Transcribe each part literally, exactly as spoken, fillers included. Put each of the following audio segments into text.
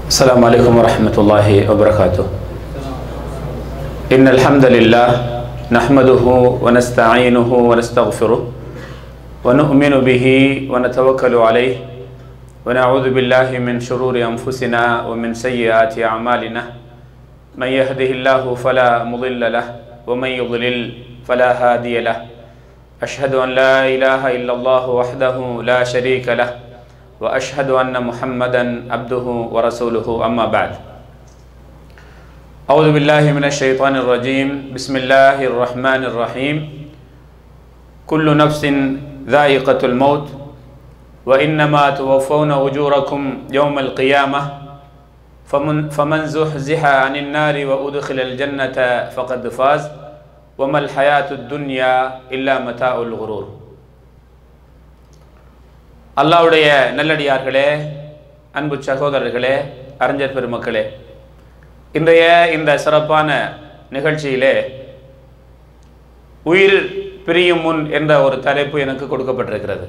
السلام عليكم ورحمة الله وبركاته. إن الحمد لله نحمده ونستعينه ونستغفره ونؤمن به ونتوكل عليه ونعوذ بالله من شرور أنفسنا ومن سيئات أعمالنا. من يهده الله فلا مضل له ومن يضلل فلا هادي له. أشهد أن لا إله إلا الله وحده لا شريك له وأشهد أن محمدا عبده ورسوله. أما بعد. أعوذ بالله من الشيطان الرجيم. بسم الله الرحمن الرحيم. كل نفس ذائقة الموت وإنما توفون أجوركم يوم القيامة فمن فمن زحزح عن النار وأدخل الجنة فقد فاز وما الحياة الدنيا إلا متاع الغرور. அல்லாஹ்வுடைய நல்லடியார்களே, அன்பு சகோதரர்களே, அறிஞர் பெருமக்களே, இன்றைய இந்த சிறப்பான நிகழ்ச்சியிலே உயிர் பிரியும் முன் என்ற ஒரு தலைப்பு எனக்கு கொடுக்கப்பட்டிருக்கிறது.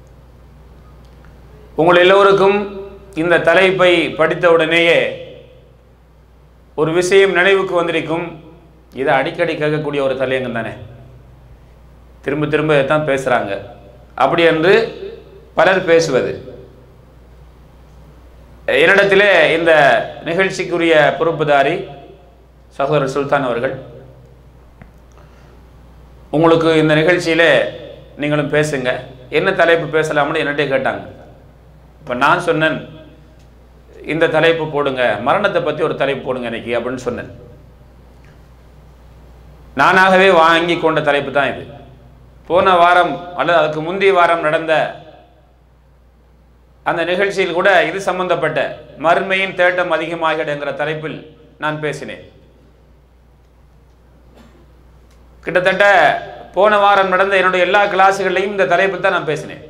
உங்கள் எல்லோருக்கும் இந்த தலைப்பை படித்தவுடனேயே ஒரு விஷயம் நினைவுக்கு வந்திருக்கும். இதை அடிக்கடி கேட்கக்கூடிய ஒரு தலையங்கம் தானே, திரும்ப திரும்ப தான் பேசுகிறாங்க அப்படி என்று பலர் பேசுவது. என்னிடத்திலே இந்த நிகழ்ச்சிக்குரிய பொறுப்புதாரி சகோதரர் சுல்தான் அவர்கள், உங்களுக்கு இந்த நிகழ்ச்சியிலே நீங்களும் பேசுங்க, என்ன தலைப்பு பேசலாம்னு என்னட்டே கேட்டாங்க. இப்போ நான் சொன்னேன், இந்த தலைப்பு போடுங்க, மரணத்தை பற்றி ஒரு தலைப்பு போடுங்க இன்னைக்கு அப்படின்னு சொன்னேன். நானாகவே வாங்கி கொண்ட தலைப்பு தான் இது. போன வாரம் அல்லது அதுக்கு முந்தைய வாரம் நடந்த அந்த நிகழ்ச்சியில் கூட இது சம்பந்தப்பட்ட மறுமையின் தேட்டம் அதிகமாக என்கிற தலைப்பில் நான் பேசினேன். கிட்டத்தட்ட போன வாரம் நடந்த என்னுடைய எல்லா கிளாஸுகளையும் இந்த தலைப்பில் தான் நான் பேசினேன்.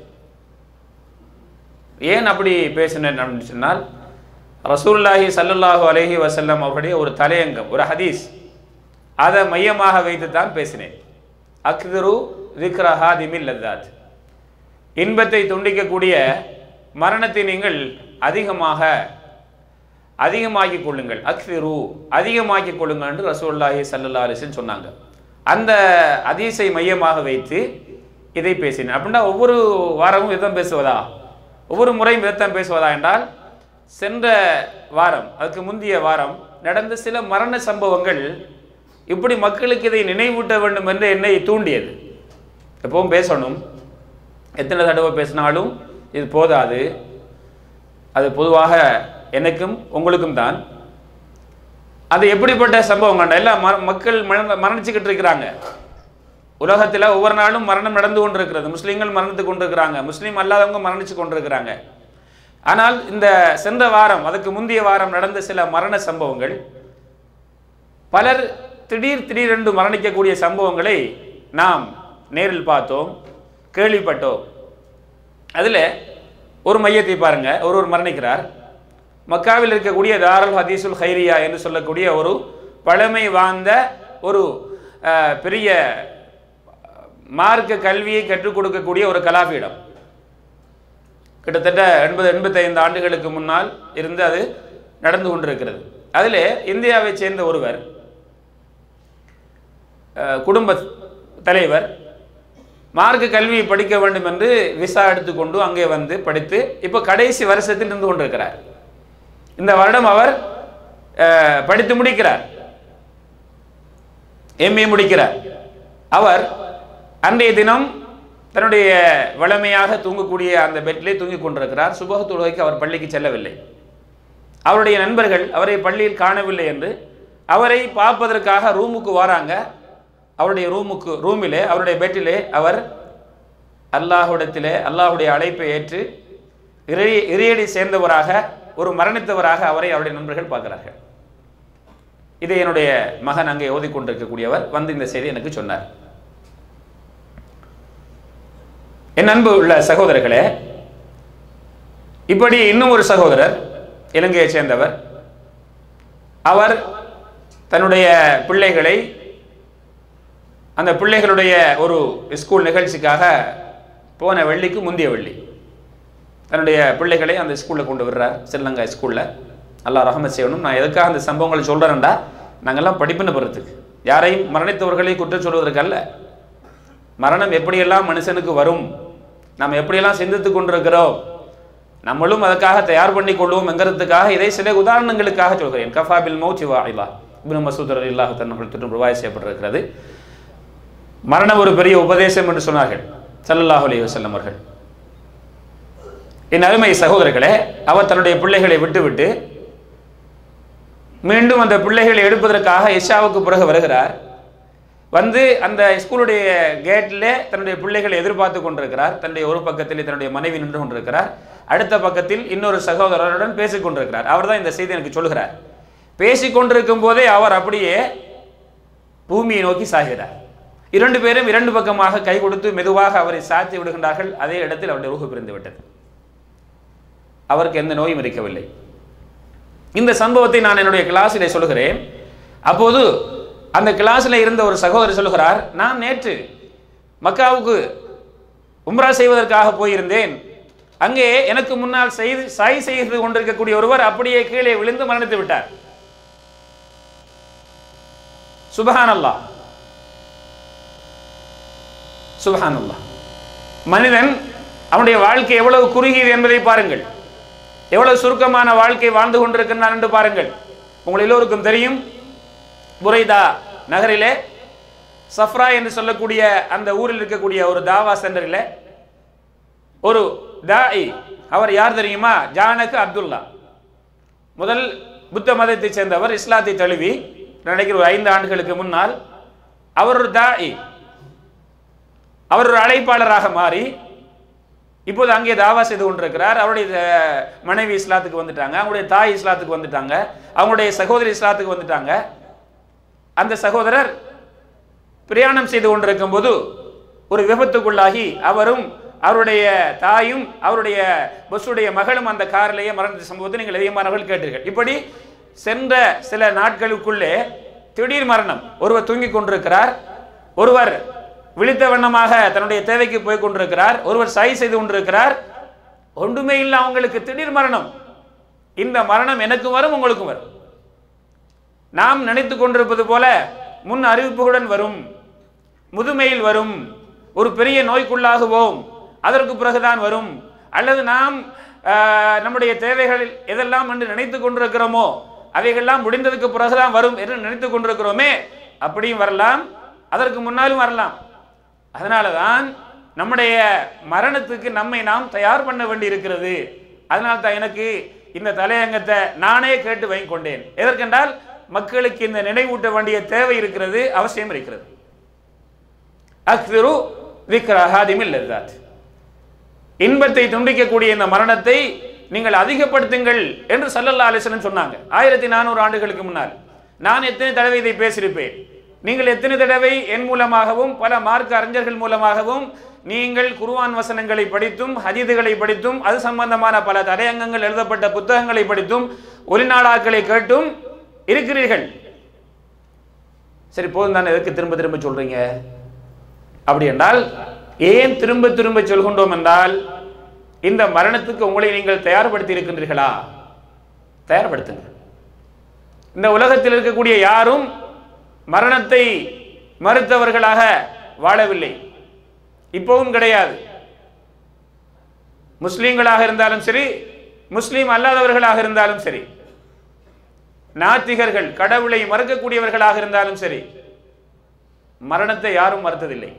ஏன் அப்படி பேசினேன் அப்படின்னு சொன்னால், ரசூலுல்லாஹி ஸல்லல்லாஹு அலைஹி வஸல்லம் அவருடைய ஒரு தலையங்கம், ஒரு ஹதீஸ், அதை மையமாக வைத்து தான் பேசினேன். அக்திரு ذிக்ர ஹாதிமில் லذات, இன்பத்தை துண்டிக்கக்கூடிய மரணத்தை நீங்கள் அதிகமாக அதிகமாக்கிக் கொள்ளுங்கள், அக்திரு அதிகமாக்கிக் கொள்ளுங்கள் என்று ரசூலுல்லாஹி ஸல்லல்லாஹு அலைஹி வஸல்லம் சொன்னாங்க. அந்த ஹதீஸை மையமாக வைத்து இதை பேசினேன். அப்படின்னா ஒவ்வொரு வாரமும் இதான் பேசுவதா, ஒவ்வொரு முறையும் இதைத்தான் பேசுவதா என்றால், சென்ற வாரம் அதுக்கு முந்தைய வாரம் நடந்த சில மரண சம்பவங்கள் இப்படி மக்களுக்கு இதை நினைவூட்ட வேண்டும் என்று என்னை தூண்டியது. எப்பவும் பேசணும், எத்தனை தடவை பேசினாலும் இது போதாது. அது பொதுவாக எனக்கும் உங்களுக்கும் தான். அது எப்படிப்பட்ட சம்பவங்கள் எல்லாம் மக்கள் மரணிச்சுக்கிட்டு இருக்கிறாங்க. உலகத்தில் ஒவ்வொரு நாளும் மரணம் நடந்து கொண்டிருக்கிறது. முஸ்லீம்கள் மரணித்து கொண்டிருக்கிறாங்க, முஸ்லீம் அல்லாதவங்க மரணிச்சு கொண்டிருக்கிறாங்க. ஆனால் இந்த சென்ற வாரம் அதுக்கு முந்தைய வாரம் நடந்த சில மரண சம்பவங்கள், பலர் திடீர் திடீரென்று மரணிக்கக்கூடிய சம்பவங்களை நாம் நேரில் பார்த்தோம், கேள்விப்பட்டோம். அதில் ஒரு மையத்தை பாருங்க, ஒருவர் மரணிக்கிறார். மக்காவில் இருக்கக்கூடிய தாருல் ஹதீஸுல் ஹைரியா என்று சொல்லக்கூடிய ஒரு பழமை வாய்ந்த ஒரு பெரிய மார்க்க கல்வியை கற்றுக் கொடுக்கக்கூடிய ஒரு கலாபீடம். கிட்டத்தட்ட எண்பது எண்பத்தி ஐந்து ஆண்டுகளுக்கு முன்னால் இருந்து அது நடந்து கொண்டிருக்கிறது. அதில் இந்தியாவை சேர்ந்த ஒருவர், குடும்ப தலைவர், மார்க்க கல்வியை படிக்க வேண்டும் என்று விசா எடுத்துக்கொண்டு அங்கே வந்து படித்து இப்போ கடைசி வருஷத்தில் இருந்து கொண்டிருக்கிறார். இந்த வருடம் அவர் படித்து முடிக்கிறார், எம்ஏ முடிக்கிறார். அவர் அன்றைய தினம் தன்னுடைய வளமையாக தூங்கக்கூடிய அந்த பெட்டிலே தூங்கிக் கொண்டிருக்கிறார். சுபஹ் தொழுகைக்கு அவர் பள்ளிக்கு செல்லவில்லை. அவருடைய நண்பர்கள் அவரை பள்ளியில் காணவில்லை என்று அவரை பார்ப்பதற்காக ரூமுக்கு வராங்க. அவருடைய ரூமுக்கு ரூமிலே அவருடைய பெட்டிலே அவர் அல்லாஹ்விடத்திலே அல்லாஹ்வுடைய அழைப்பை ஏற்று இறை இறையடி சேர்ந்தவராக, ஒரு மரணித்தவராக அவரை அவருடைய நண்பர்கள் பார்க்கிறார்கள். இதை என்னுடைய மகன் அங்கே ஓதிக்கொண்டிருக்கக்கூடியவர் வந்து இந்த செய்தி எனக்கு சொன்னார். என் அன்பு உள்ள சகோதரர்களே, இப்படி இன்னும் ஒரு சகோதரர் இலங்கையை சேர்ந்தவர், அவர் தன்னுடைய பிள்ளைகளை அந்த பிள்ளைகளுடைய ஒரு ஸ்கூல் நிகழ்ச்சிக்காக போன வெள்ளிக்கு முந்தைய வெள்ளி தன்னுடைய பிள்ளைகளை அந்த ஸ்கூலில் கொண்டு வர்றார், ஸ்ரீலங்கா ஸ்கூலில். அல்லாஹ் ரஹ்மத் செய்யணும். நான் எதுக்காக அந்த சம்பவங்களை சொல்கிறேன்டா, நாங்கள்லாம் படிப்பின பெறத்துக்கு, யாரையும் மரணித்தவர்களை குற்றம் சொல்வதற்கல்ல. மரணம் எப்படியெல்லாம் மனுஷனுக்கு வரும், நாம் எப்படியெல்லாம் சிந்தித்து கொண்டிருக்கிறோம், நம்மளும் அதற்காக தயார் பண்ணி கொள்வோம் என்கிறதுக்காக இதை சில உதாரணங்களுக்காக சொல்கிறேன். கஃபாபில் மௌத்தி வாயிலா இப்னு மஸ்ஊத் ரலியல்லாஹு தஆலா தொற்றும் ரிவாயத் செய்யப்பட்டிருக்கிறது. மரணம் ஒரு பெரிய உபதேசம் என்று சொன்னார்கள் ஸல்லல்லாஹு அலைஹி வஸல்லம் அவர்கள். என் அருமை சகோதரர்களே, அவர் தன்னுடைய பிள்ளைகளை விட்டுவிட்டு மீண்டும் அந்த பிள்ளைகளை எடுப்பதற்காக இஷாவுக்கு பிறகு வருகிறார். வந்து அந்த ஸ்கூலுடைய கேட்டில் தன்னுடைய பிள்ளைகளை எதிர்பார்த்து கொண்டிருக்கிறார். தன்னுடைய ஒரு பக்கத்தில் தன்னுடைய மனைவி நின்று கொண்டிருக்கிறார், அடுத்த பக்கத்தில் இன்னொரு சகோதரருடன் பேசிக் கொண்டிருக்கிறார். அவர் தான் இந்த செய்தி எனக்கு சொல்கிறார். பேசிக் கொண்டிருக்கும் போதே அவர் அப்படியே பூமியை நோக்கி சாகிறார். இரண்டு பேரும் இரண்டு பக்கமாக கை கொடுத்து மெதுவாக அவரை சாத்தி விடுகின்றார்கள். அதே இடத்தில் அவருடைய ரூஹு பிரிந்து விட்டது. அவருக்கு எந்த நோயும் இருக்கவில்லை. இந்த சம்பவத்தை நான் என்னுடைய கிளாஸிலே சொல்கிறேன். அப்போது அந்த கிளாஸில் இருந்த ஒரு சகோதரர் சொல்கிறார், நான் நேற்று மக்காவுக்கு உம்ரா செய்வதற்காக போயிருந்தேன். அங்கே எனக்கு முன்னால் செய்து சாய் செய்து கொண்டிருக்கக்கூடிய ஒருவர் அப்படியே கீழே விழுந்து மரணித்து விட்டார். சுப்ஹானல்லாஹ் சுப்ஹானல்லாஹ். மனிதன் அவனுடைய வாழ்க்கை எவ்வளவு குறுகியது என்பதை பாருங்கள், எவ்வளவு சுருக்கமான வாழ்க்கை வாழ்ந்து கொண்டிருக்கிறான் என்று பாருங்கள். உங்கள் எல்லோருக்கும் தெரியும், புரைதா நகரிலே சஃப்ரா என்று சொல்லக்கூடிய அந்த ஊரில் இருக்கக்கூடிய ஒரு தாவா சென்டரில் ஒரு தாஇ, அவர் யார் தெரியுமா? ஜானக் அப்துல்லா. முதல் புத்த மதத்தை சேர்ந்தவர், இஸ்லாத்தை தழுவி நினைக்கிற ஒரு ஐந்து ஆண்டுகளுக்கு முன்னால் அவர் ஒரு தாஇ, அவர் ஒரு அழைப்பாளராக மாறி இப்போது அங்கே தாவா செய்து கொண்டிருக்கிறார். அவருடைய மனைவி இஸ்லாத்துக்கு வந்துட்டாங்க, அவங்களுடைய தாய் இஸ்லாத்துக்கு வந்துட்டாங்க, அவங்களுடைய சகோதரி இஸ்லாத்துக்கு வந்துட்டாங்க. அந்த சகோதரர் பிரயாணம் செய்து கொண்டிருக்கும் போது ஒரு விபத்துக்குள்ளாகி அவரும் அவருடைய தாயும் அவருடைய பஸ்ஸுடைய மகளும் அந்த காரிலேயே மரண சம்பவத்தை நீங்கள் அதிகமானவர்கள் கேட்டீர்கள். இப்படி சென்ற சில நாட்களுக்குள்ளே திடீர் மரணம். ஒருவர் தூங்கிக் கொண்டிருக்கிறார், ஒருவர் விழித்த வண்ணமாக தன்னுடைய தேவைக்கு போய் கொண்டிருக்கிறார், ஒருவர் சாய் செய்து கொண்டிருக்கிறார். ஒன்றுமே இல்லை, அவங்களுக்கு திடீர் மரணம். இந்த மரணம் எனக்கும் வரும், உங்களுக்கும் வரும். நாம் நினைத்து கொண்டிருப்பது போல முன் அறிவிப்புகளுடன் வரும், முதுமையில் வரும், ஒரு பெரிய நோய்க்குள்ளாகுவோம், அதற்கு பிறகுதான் வரும், அல்லது நாம் நம்முடைய தேவைகள் எதெல்லாம் என்று நினைத்து கொண்டிருக்கிறோமோ அவைகள்லாம் முடிந்ததுக்கு பிறகுதான் வரும் என்று நினைத்து கொண்டிருக்கிறோமே, அப்படியும் வரலாம், அதற்கு முன்னாலும் வரலாம். அதனால தான் நம்முடைய மரணத்துக்கு நம்மை நாம் தயார் பண்ண வேண்டி இருக்கிறது. அதனால தான் எனக்கு இந்த தலையங்கத்தை நானே கேட்டு வாங்கி கொண்டேன். எதற்கென்றால் மக்களுக்கு இந்த நினைவூட்ட வேண்டிய தேவை இருக்கிறது, அவசியம் இருக்கிறது. அக்ஸிரு ذِكْرَ هَادِمِ اللَّذَّاتِ, இன்பத்தை துண்டிக்கக்கூடிய இந்த மரணத்தை நீங்கள் அதிகப்படுத்துங்கள் என்று ஸல்லல்லாஹு அலைஹி வஸல்லம் சொன்னாங்க. ஆயிரத்தி நானூறு ஆண்டுகளுக்கு முன்னால் நான் எத்தனை தடவை இதை பேசியிருப்பேன். நீங்கள் எத்தனை தடவை என் மூலமாகவும் பல மார்க்க அறிஞர்கள் மூலமாகவும் நீங்கள் குர்ஆன் வசனங்களை படித்தும் ஹதீதுகளை படித்தும் அது சம்பந்தமான பல தலையங்கங்கள் எழுதப்பட்ட புத்தகங்களை படித்தும் ஒலிநாடாக்களை கேட்டும் இருக்கிறீர்கள். சரி, போதும் தானே, எதற்கு திரும்ப திரும்ப சொல்றீங்க? அப்படி என்றால் ஏன் திரும்ப திரும்ப சொல்கின்றோம் என்றால், இந்த மரணத்துக்கு உங்களை நீங்கள் தயார்படுத்தி இருக்கின்றீர்களா? தயார்படுத்துங்க. இந்த உலகத்தில் இருக்கக்கூடிய யாரும் மரணத்தை மறுத்தவர்களாக வாழவில்லை, இப்பவும் கிடையாது. முஸ்லீம்களாக இருந்தாலும் சரி, முஸ்லீம் அல்லாதவர்களாக இருந்தாலும் சரி, நாத்திகர்கள் கடவுளை மறுக்கக்கூடியவர்களாக இருந்தாலும் சரி, மரணத்தை யாரும் மறுத்ததில்லை.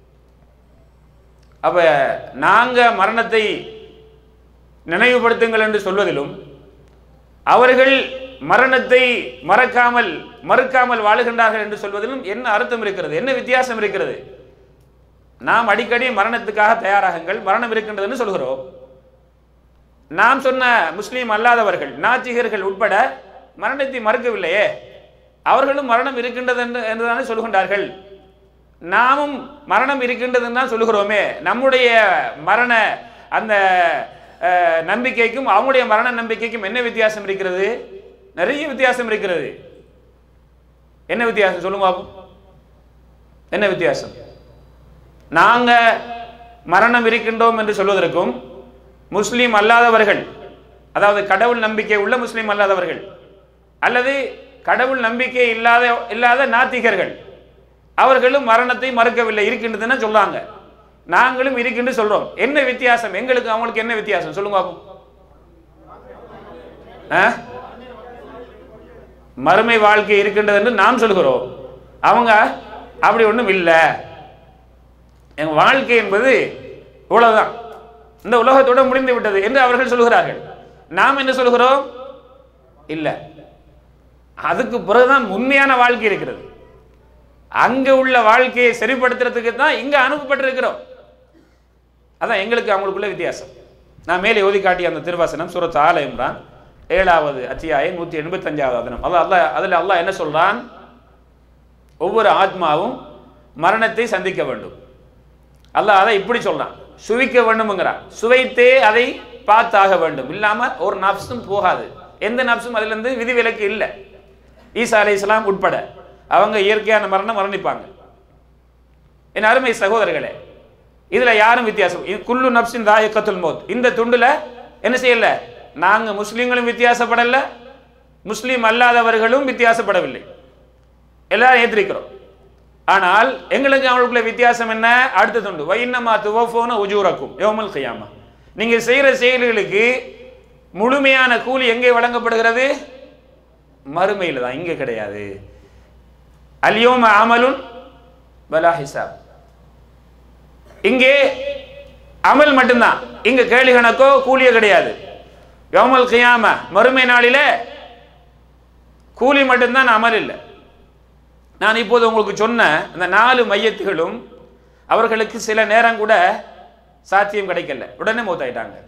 அப்ப நாங்க மரணத்தை நினைவுபடுத்துங்கள் என்று சொல்வதிலும் அவர்கள் மரணத்தை மறக்காமல் மறுக்காமல் வாழுகின்றார்கள் என்று சொல்வதிலும் என்ன அர்த்தம் இருக்கிறது? என்ன வித்தியாசம் இருக்கிறது? நாம் அடிக்கடி மரணத்துக்காக தயாராகுங்கள், மரணம் இருக்கின்றதுன்னு சொல்கிறோம். நாம் சொன்ன முஸ்லீம் அல்லாதவர்கள் நாத்திகர்கள் உட்பட மரணத்தை மறுக்கவில்லையே, அவர்களும் மரணம் இருக்கின்றது என்று என்றுதானே சொல்கின்றார்கள். நாமும் மரணம் இருக்கின்றதுன்னு தான் சொல்லுகிறோமே. நம்முடைய மரண அந்த நம்பிக்கைக்கும் அவங்களுடைய மரண நம்பிக்கைக்கும் என்ன வித்தியாசம் இருக்கிறது? நிறைய வித்தியாசம் இருக்கிறது. என்ன வித்தியாசம் சொல்லுங்க பாப்போம். என்ன வித்தியாசம்? நாங்க மரணம் இருக்கின்றோம் என்று சொல்வதற்கும் முஸ்லீம் அல்லாதவர்கள் அதாவது கடவுள் நம்பிக்கை உள்ள முஸ்லீம் அல்லாதவர்கள் அல்லது கடவுள் நம்பிக்கை இல்லாத இல்லாத நாத்திகர்கள் அவர்களும் மரணத்தை மறுக்கவில்லை, இருக்கின்றதுன்னு சொல்றாங்க. நாங்களும் இருக்கின்ற சொல்றோம். என்ன வித்தியாசம் எங்களுக்கு அவங்களுக்கு என்ன வித்தியாசம் சொல்லுங்க பாப்போம். மறுமை வாழ்க்கை இருக்கின்றது என்று நாம் சொல்கிறோம், அவங்க அப்படி ஒன்றும் இல்லை. எங்க வாழ்க்கை என்பது இவ்வளவுதான், இந்த உலகத்தோட முடிந்து விட்டது என்று அவர்கள் சொல்கிறார்கள். நாம் என்ன சொல்கிறோம்? இல்லை, அதுக்கு பிறகுதான் உண்மையான வாழ்க்கை இருக்கிறது. அங்க உள்ள வாழ்க்கையை சரிப்படுத்துறதுக்கு தான் இங்க அனுப்பப்பட்டிருக்கிறோம். அதான் எங்களுக்கு அவங்களுக்குள்ள வித்தியாசம். நான் மேலே ஓதி காட்டிய அந்த திருவாசனம் சூரத் ஆல இம்ரான் ஏழாவது அத்தியாயம் நூற்றி எண்பத்தி அஞ்சாவது வசனம். அல்லாஹ் அல்லாஹ் அதில் அல்லாஹ் என்ன சொல்றான்? ஒவ்வொரு ஆத்மாவும் மரணத்தை சந்திக்க வேண்டும். அல்லாஹ் அதை இப்படி சொல்றான், சுவிக்க வேண்டும்ங்கிறான். சுவைத்தே அதை பார்த்தாக வேண்டும், இல்லாம ஒரு நப்சும் போகாது. எந்த நப்சும் அதுல இருந்து விதிவிலக்கு இல்லை. ஈசா அலைஹிஸ்ஸலாம் உட்பட அவங்க இயற்கையான மரணம் மரணிப்பாங்க. என் அருமை சகோதரர்களே, இதுல யாரும் வித்தியாசம், குல்லு நப்சின் தாயிகத்துல் மௌத், இந்த துண்டுல என்ன செய்யல, நாங்க முஸ்லீம்களும் வித்தியாசப்படல, முஸ்லீம் அல்லாதவர்களும் வித்தியாசப்படவில்லை, எல்லாரும் ஏற்றிருக்கிறோம். ஆனால் எங்களுக்கு அவங்களுக்குள்ள வித்தியாசம் என்ன? அடுத்த துண்டு, வைன்னமா துவஃபூன உஜூரக்கும் யௌமல் கியாமா, நீங்க செய்யற செயல்களுக்கு முழுமையான கூலி எங்கே வழங்கப்படுகிறது? மறுமையில் தான், இங்க கிடையாது. அல்யௌம அமலுன் பலா ஹிசாப், இங்கே அமல் மட்டும்தான், இங்க கேள்வி கணக்கோ கூலியோ கிடையாது. யௌமல் கியாமா மறுமை நாளில கூலி மட்டும்தான், அமல் இல்லை. நான் இப்போது உங்களுக்கு சொன்ன இந்த நாலு மையத்துகளும் அவர்களுக்கு சில நேரம் கூட சாத்தியம் கிடைக்கல, உடனே மௌத்தாயிட்டாங்க.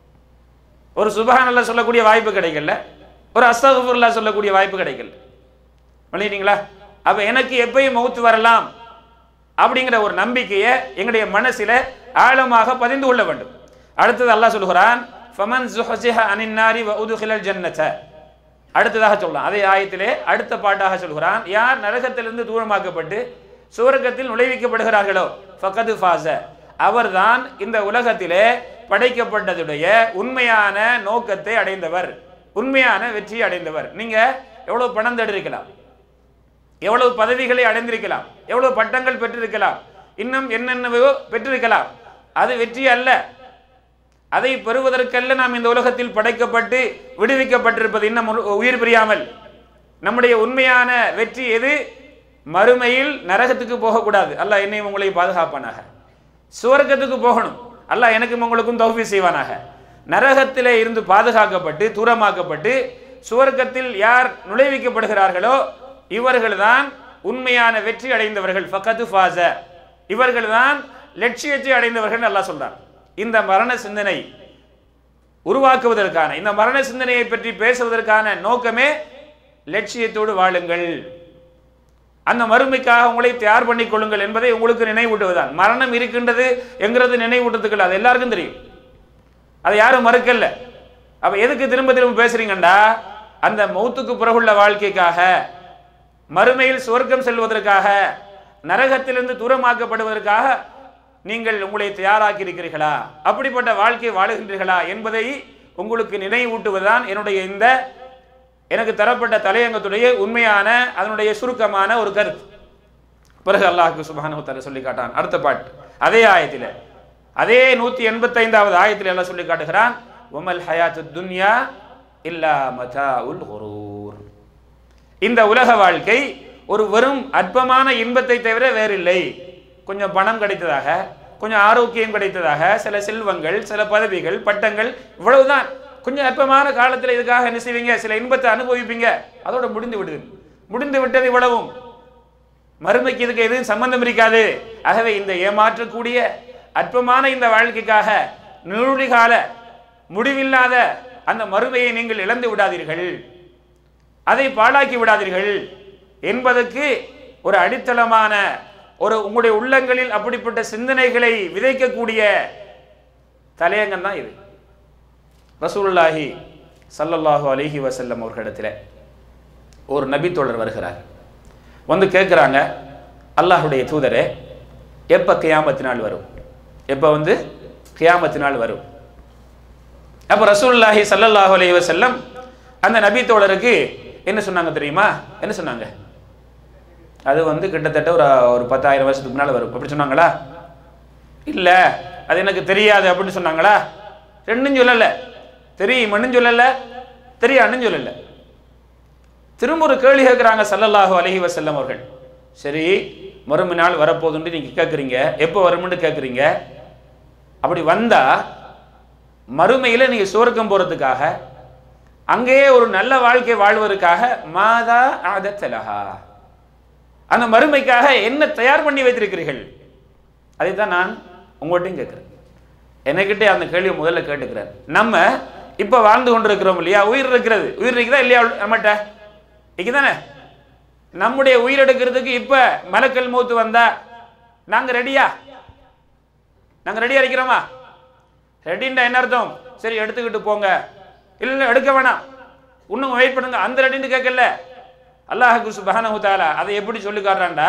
ஒரு சுப்ஹானல்லாஹ் சொல்லக்கூடிய வாய்ப்பு கிடைக்கல, ஒரு அஸ்தக்ஃபிருல்லாஹ் சொல்லக்கூடிய வாய்ப்பு கிடைக்கல. பண்ணிட்டீங்களா? அப்ப எனக்கு எப்பயும் மௌத்து வரலாம் அப்படிங்கிற ஒரு நம்பிக்கையை எங்களுடைய மனசில ஆழமாக பதிந்து கொள்ள வேண்டும். அடுத்தது அல்லாஹ் சொல்கிறான், ஃபமன் ஸுஹ்ஸிஹ அனின் நாரி வ உத்கிலல் ஜன்னத, அடுத்ததாக சொல்லலாம். அதே ஆயத்திலே அடுத்த பாட்டாக சொல்கிறான், யார் நரகத்திலிருந்து தூரமாக்கப்பட்டு சுவர்க்கத்தில் நுழைவிக்கப்படுகிறார்களோ ஃபகது ஃபாஸ, அவர்தான் இந்த உலகத்திலே படைக்கப்பட்டதுடைய உண்மையான நோக்கத்தை அடைந்தவர், உண்மையான வெற்றி அடைந்தவர். நீங்க எவ்வளவு பணம் தேடிருக்கலாம், எவ்வளவு பதவிகளை அடைந்திருக்கலாம், எவ்வளவு பட்டங்கள் பெற்றிருக்கலாம், இன்னும் என்னென்னவோ பெற்றிருக்கலாம், அது வெற்றி அல்ல. அதை பெறுவதற்கல்ல நாம் இந்த உலகத்தில் படைக்கப்பட்டு விடுவிக்கப்பட்டிருப்பது, இன்னும் உயிர் பிரியாமல். நம்முடைய உண்மையான வெற்றி எது? மறுமையில் நரகத்துக்கு போகக்கூடாது, அல்லாஹ் என்னையும் உங்களையும் பாதுகாப்பானாக. சுவர்க்கத்துக்கு போகணும், அல்லாஹ் எனக்கும் உங்களுக்கும் தௌஃபீக் செய்வானாக. நரகத்திலே இருந்து பாதுகாக்கப்பட்டு தூரமாக்கப்பட்டு சுவர்க்கத்தில் யார் நுழைவிக்கப்படுகிறார்களோ இவர்கள்தான் உண்மையான வெற்றி அடைந்தவர்கள். ஃபகது ஃபாஸ, இவர்கள்தான் லட்சியத்தை அடைந்தவர்கள் அல்லாஹ் சொல்றார். இந்த மரண சிந்தனை உருவாக்குவதற்கான, இந்த மரண சிந்தனையை பற்றி பேசுவதற்கான நோக்கமே லட்சியத்தோடு வாழுங்கள், அந்த மறுமைக்காக உங்களை தயார் பண்ணிக் கொள்ளுங்கள் என்பதை உங்களுக்கு நினைவூட்டுவதுதான். மரணம் இருக்கின்றது என்கிறது நினைவூட்டத்துக்கள், அது எல்லாருக்கும் தெரியும், அதை யாரும் மறுக்கல. அப்ப எதுக்கு திரும்ப திரும்ப பேசுறீங்கண்டா, அந்த மௌத்துக்கு பிறகுள்ள வாழ்க்கைக்காக, மறுமையில் சுவர்க்கம் செல்வதற்காக, நரகத்திலிருந்து தூரமாக்கப்படுவதற்காக நீங்கள் உங்களை தயாராக்கி இருக்கிறீர்களா, அப்படிப்பட்ட வாழ்க்கை வாழுகின்றீர்களா என்பதை உங்களுக்கு நினைவூட்டுவதுதான் என்னுடைய இந்த எனக்கு தரப்பட்ட தலையங்கத்துடைய உண்மையான அதனுடைய சுருக்கமான ஒரு கருத்து. பிறகு அல்லாஹ் சுப்ஹானஹு வ தஆலா சொல்லி காட்டான் அடுத்த பாட்டு அதே ஆயத்திலே, அதே நூத்தி எண்பத்தி ஐந்தாவது ஆயத்தில் எல்லாம் சொல்லி காட்டுகிறான், வமல் ஹயாத்துத் துன்யா இல்லா மதாஉல் குரூர், இந்த உலக வாழ்க்கை ஒரு வெறும் அற்பமான இன்பத்தை தவிர வேறில்லை. கொஞ்சம் பணம் கிடைத்ததாக, கொஞ்சம் ஆரோக்கியம் கிடைத்ததாக, சில செல்வங்கள், சில பதவிகள், பட்டங்கள், இவ்வளவுதான். கொஞ்சம் அற்பமான காலத்தில் இதுக்காக என்ன செய்வீங்க, சில இன்பத்தை அனுபவிப்பீங்க, அதோட முடிந்து விடுது. முடிந்து விட்டது இவ்வளவும், மறுமைக்கு இதுக்கு எதுவும் சம்பந்தம் இருக்காது. ஆகவே இந்த ஏமாற்றக்கூடிய அற்பமான இந்த வாழ்க்கைக்காக நீண்ட கால முடிவில்லாத அந்த மறுமையை நீங்கள் இழந்து விடாதீர்கள், அதை பாழாக்கி விடாதீர்கள் என்பதற்கு ஒரு அடித்தளமான ஒரு உங்களுடைய உள்ளங்களில் அப்படிப்பட்ட சிந்தனைகளை விதைக்கக்கூடிய தலையங்கம் தான் இது. ரசூலுல்லாஹி ஸல்லல்லாஹு அலைஹி வஸல்லம் அவர்களிடத்தில் ஒரு நபி தோழர் வருகிறார், வந்து கேட்குறாங்க, அல்லாஹுடைய தூதரே, எப்போ கியாமத்து நாள் வரும், எப்போ வந்து கியாமத்து நாள் வரும் அப்போ ரசூலுல்லாஹி ஸல்லல்லாஹு அலைஹி வஸல்லம் அந்த நபி தோழருக்கு என்ன சொன்னாங்க தெரியுமா? என்ன சொன்னாங்க? அது வந்து கிட்டத்தட்ட ஒரு ஒரு பத்தாயிரம் வருஷத்துக்கு முன்னால் வரும். அப்படி சொன்னாங்களா? இல்லை, அது எனக்கு தெரியாது அப்படின்னு சொன்னாங்களா? ரெண்டும் சொல்லலை. தெரியுமன்னு சொல்லலை, தெரியாதுன்னு சொல்லலை. திரும்ப ஒரு கேள்வி கேட்குறாங்க ஸல்லல்லாஹு அலைஹி வஸல்லம் அவர்கள். சரி, மறுமை நாள் வரப்போகுதுன்னு நீங்கள் கேட்குறீங்க, எப்போ வரும்னு கேட்குறீங்க. அப்படி வந்தால் மறுமையில் நீங்கள் சுவர்க்கம் போகிறதுக்காக, அங்கேயே ஒரு நல்ல வாழ்க்கை வாழ்வதற்காக மாதா ஆதத்தலஹா, அந்த மறுமைக்காக என்ன தயார் பண்ணி வைத்திருக்கிறீர்கள்? அதை தான் நான் உங்கள்கிட்டையும் கேட்குறேன். என்கிட்ட அந்த கேள்வியை முதல்ல கேட்டுக்கிறார். நம்ம இப்போ வாழ்ந்து கொண்டு இருக்கிறோம் இல்லையா? உயிர் இருக்கிறது, உயிர் இருக்குதா இல்லையா நம்மகிட்ட? இதுதானே நம்முடைய உயிர் எடுக்கிறதுக்கு இப்போ மலக்கல் மௌத்து வந்தா நாங்கள் ரெடியா? நாங்கள் ரெடியா இருக்கிறோமா? ரெடின்னா என்ன அர்த்தம்? சரி எடுத்துக்கிட்டு போங்க, இல்லை இல்லை எடுக்க வேணாம், இன்னும் வெயிட் பண்ணுங்க, அந்த ரெடின்னு கேட்கல. அல்லாஹ் சுப்ஹானஹு தஆலா அதை எப்படி சொல்லி காட்டுறான்டா,